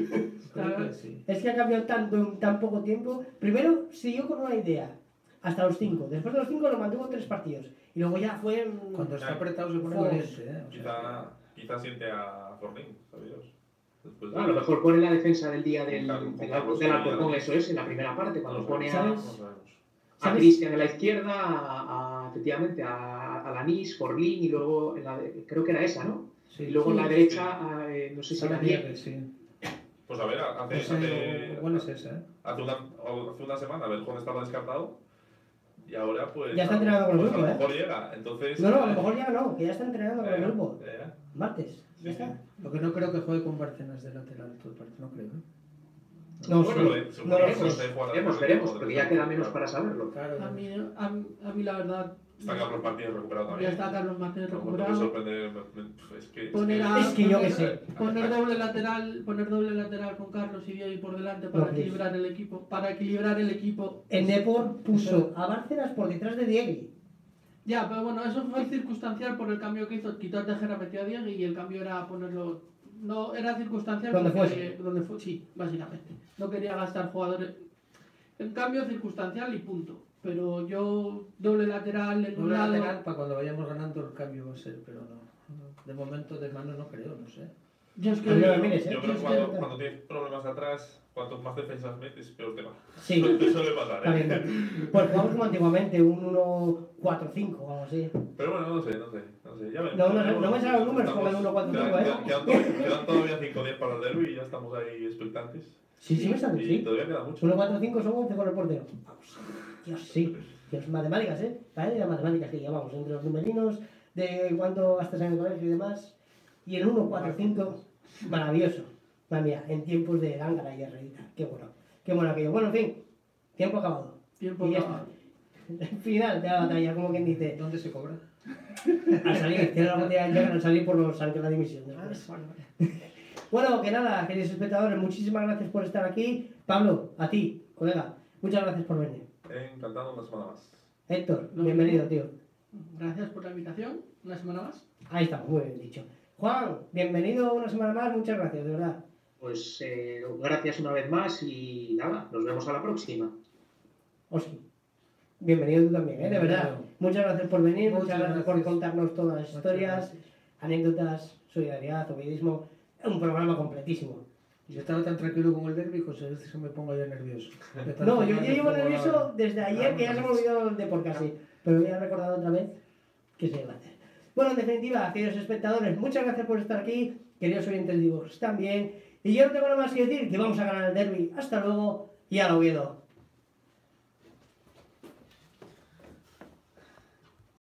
Creo que sí. Es que ha cambiado tanto en tan poco tiempo. Primero siguió con una idea, hasta los cinco. Después de los cinco lo mantuvo en tres partidos. Y luego ya fue... en- Cuando está apretado se pone Fos. valiente, ¿eh? O sea, Quizá, quizá siente a Forlín, ¿sabías? Después de- A lo mejor pone la defensa del día del, Con Carlos- del, con Carlos del Sevilla. Alcorcón, eso es, en la primera parte, No cuando lo pone a, sabemos, ¿Sabes? no lo sabemos. a ¿Sabes? Cristian en la izquierda, a, a- efectivamente a, a Lanis, Forlín y luego, en la de- creo que era esa, ¿no? sí. Y luego en la Sí. derecha, a, eh, no sé si Sabe era bien, Diego. sí. Pues a ver, hace, Ese, hace, igual es esa, ¿eh? hace, una, hace una semana Berjón estaba descartado y ahora pues... Ya está entrenando con el pues, grupo, a lo ¿eh? mejor llega, entonces... No, no, a lo mejor ya no, que ya está entrenando con el Eh, grupo. eh, Martes, ya Sí, está. Lo que no creo que juegue con Bárcenas de lateral todo el partido, no creo, ¿eh? No Bueno, sé, eh, no lo veremos, sé. veremos, veremos, porque ya queda menos para saberlo. Claro. A mí, a, a mí la verdad, Está Carlos Martínez recuperado ya también. está Carlos Martínez A lo mejor te puede recuperado. sorprender, me- me- es que... Poner es a- Es que yo qué poner- sé. Poner doble lateral, poner doble lateral con Carlos y Diego por delante para No, please. equilibrar el equipo, para equilibrar el equipo. En Depor puso a Bárcenas por detrás de Diego. Ya, pero bueno, eso fue circunstancial por el cambio que hizo, quitó a Tejera, metió a Diego y el cambio era ponerlo, no, era circunstancial Donde porque- fuese. donde fue, sí, básicamente. No quería gastar jugadores. En cambio circunstancial y punto. Pero yo doble lateral en un Doble lado. lateral para cuando vayamos ganando el cambio va a ser, pero no. no. De momento de mano no creo, no sé. Yo es que A mí no me Yo mires, ¿eh? creo que Es que- cuando, cuando tienes problemas atrás, cuantos más defensas metes, peor te va. Sí, Te suele pasar, está ¿eh? bien. Pues jugamos como antiguamente, un uno cuatro cinco o algo así. Pero bueno, no sé, no sé, no sé. Ya veremos. No, no, Ya veremos. no me salen los números con el Estamos- uno cuatro cinco, quedan- ¿eh? quedan- Quedan, todavía- quedan todavía cinco días para el derby y ya estamos ahí expectantes. Sí, sí me sale, Y sí. todavía queda mucho. uno cuatro cinco son once con el portero. Vamos. Dios, sí. Dios, matemáticas, ¿eh? Vale, las matemáticas que llevamos entre los numerinos, de cuánto gastas en el colegio y demás. Y el uno cuatro cinco, maravilloso. Madre mía, en tiempos de Lángara y de Herrerita. Qué bueno. Qué bueno aquello. Bueno, en fin, tiempo acabado. tiempo Y ya acabado. está. Final de la batalla, como quien dice. ¿Dónde se cobra? Al salir, tiene la botella llegan al salir por los anclas de dimisión. después. Bueno, que nada, queridos espectadores, muchísimas gracias por estar aquí. Pablo, a ti, colega, muchas gracias por venir. Encantado una semana más. Héctor, Lo bienvenido, mismo. tío. Gracias por la invitación, una semana más. Ahí está, muy bien dicho. Juan, bienvenido una semana más, muchas gracias, de verdad. Pues eh, gracias una vez más y nada, nos vemos a la próxima. Oski, bienvenido tú también, ¿eh? De verdad. Bienvenido. Muchas gracias por venir, muchas, Muchas gracias, por gracias. contarnos todas las Muchas historias, gracias. anécdotas, solidaridad, obedismo. Un programa completísimo. Yo estaba tan tranquilo con el derbi que a veces que me pongo ya nervioso. De tanto No, yo, hablar yo de llevo fútbol nervioso ahora. desde ayer, Ah, que ya se me pues. olvidó de por casi. Pero voy a recordar otra vez que se iba a hacer. Bueno, en definitiva, queridos espectadores, muchas gracias por estar aquí. Queridos oyentes de Divox también. Y yo no tengo nada más que decir, que vamos a ganar el derby. Hasta luego y al Oviedo.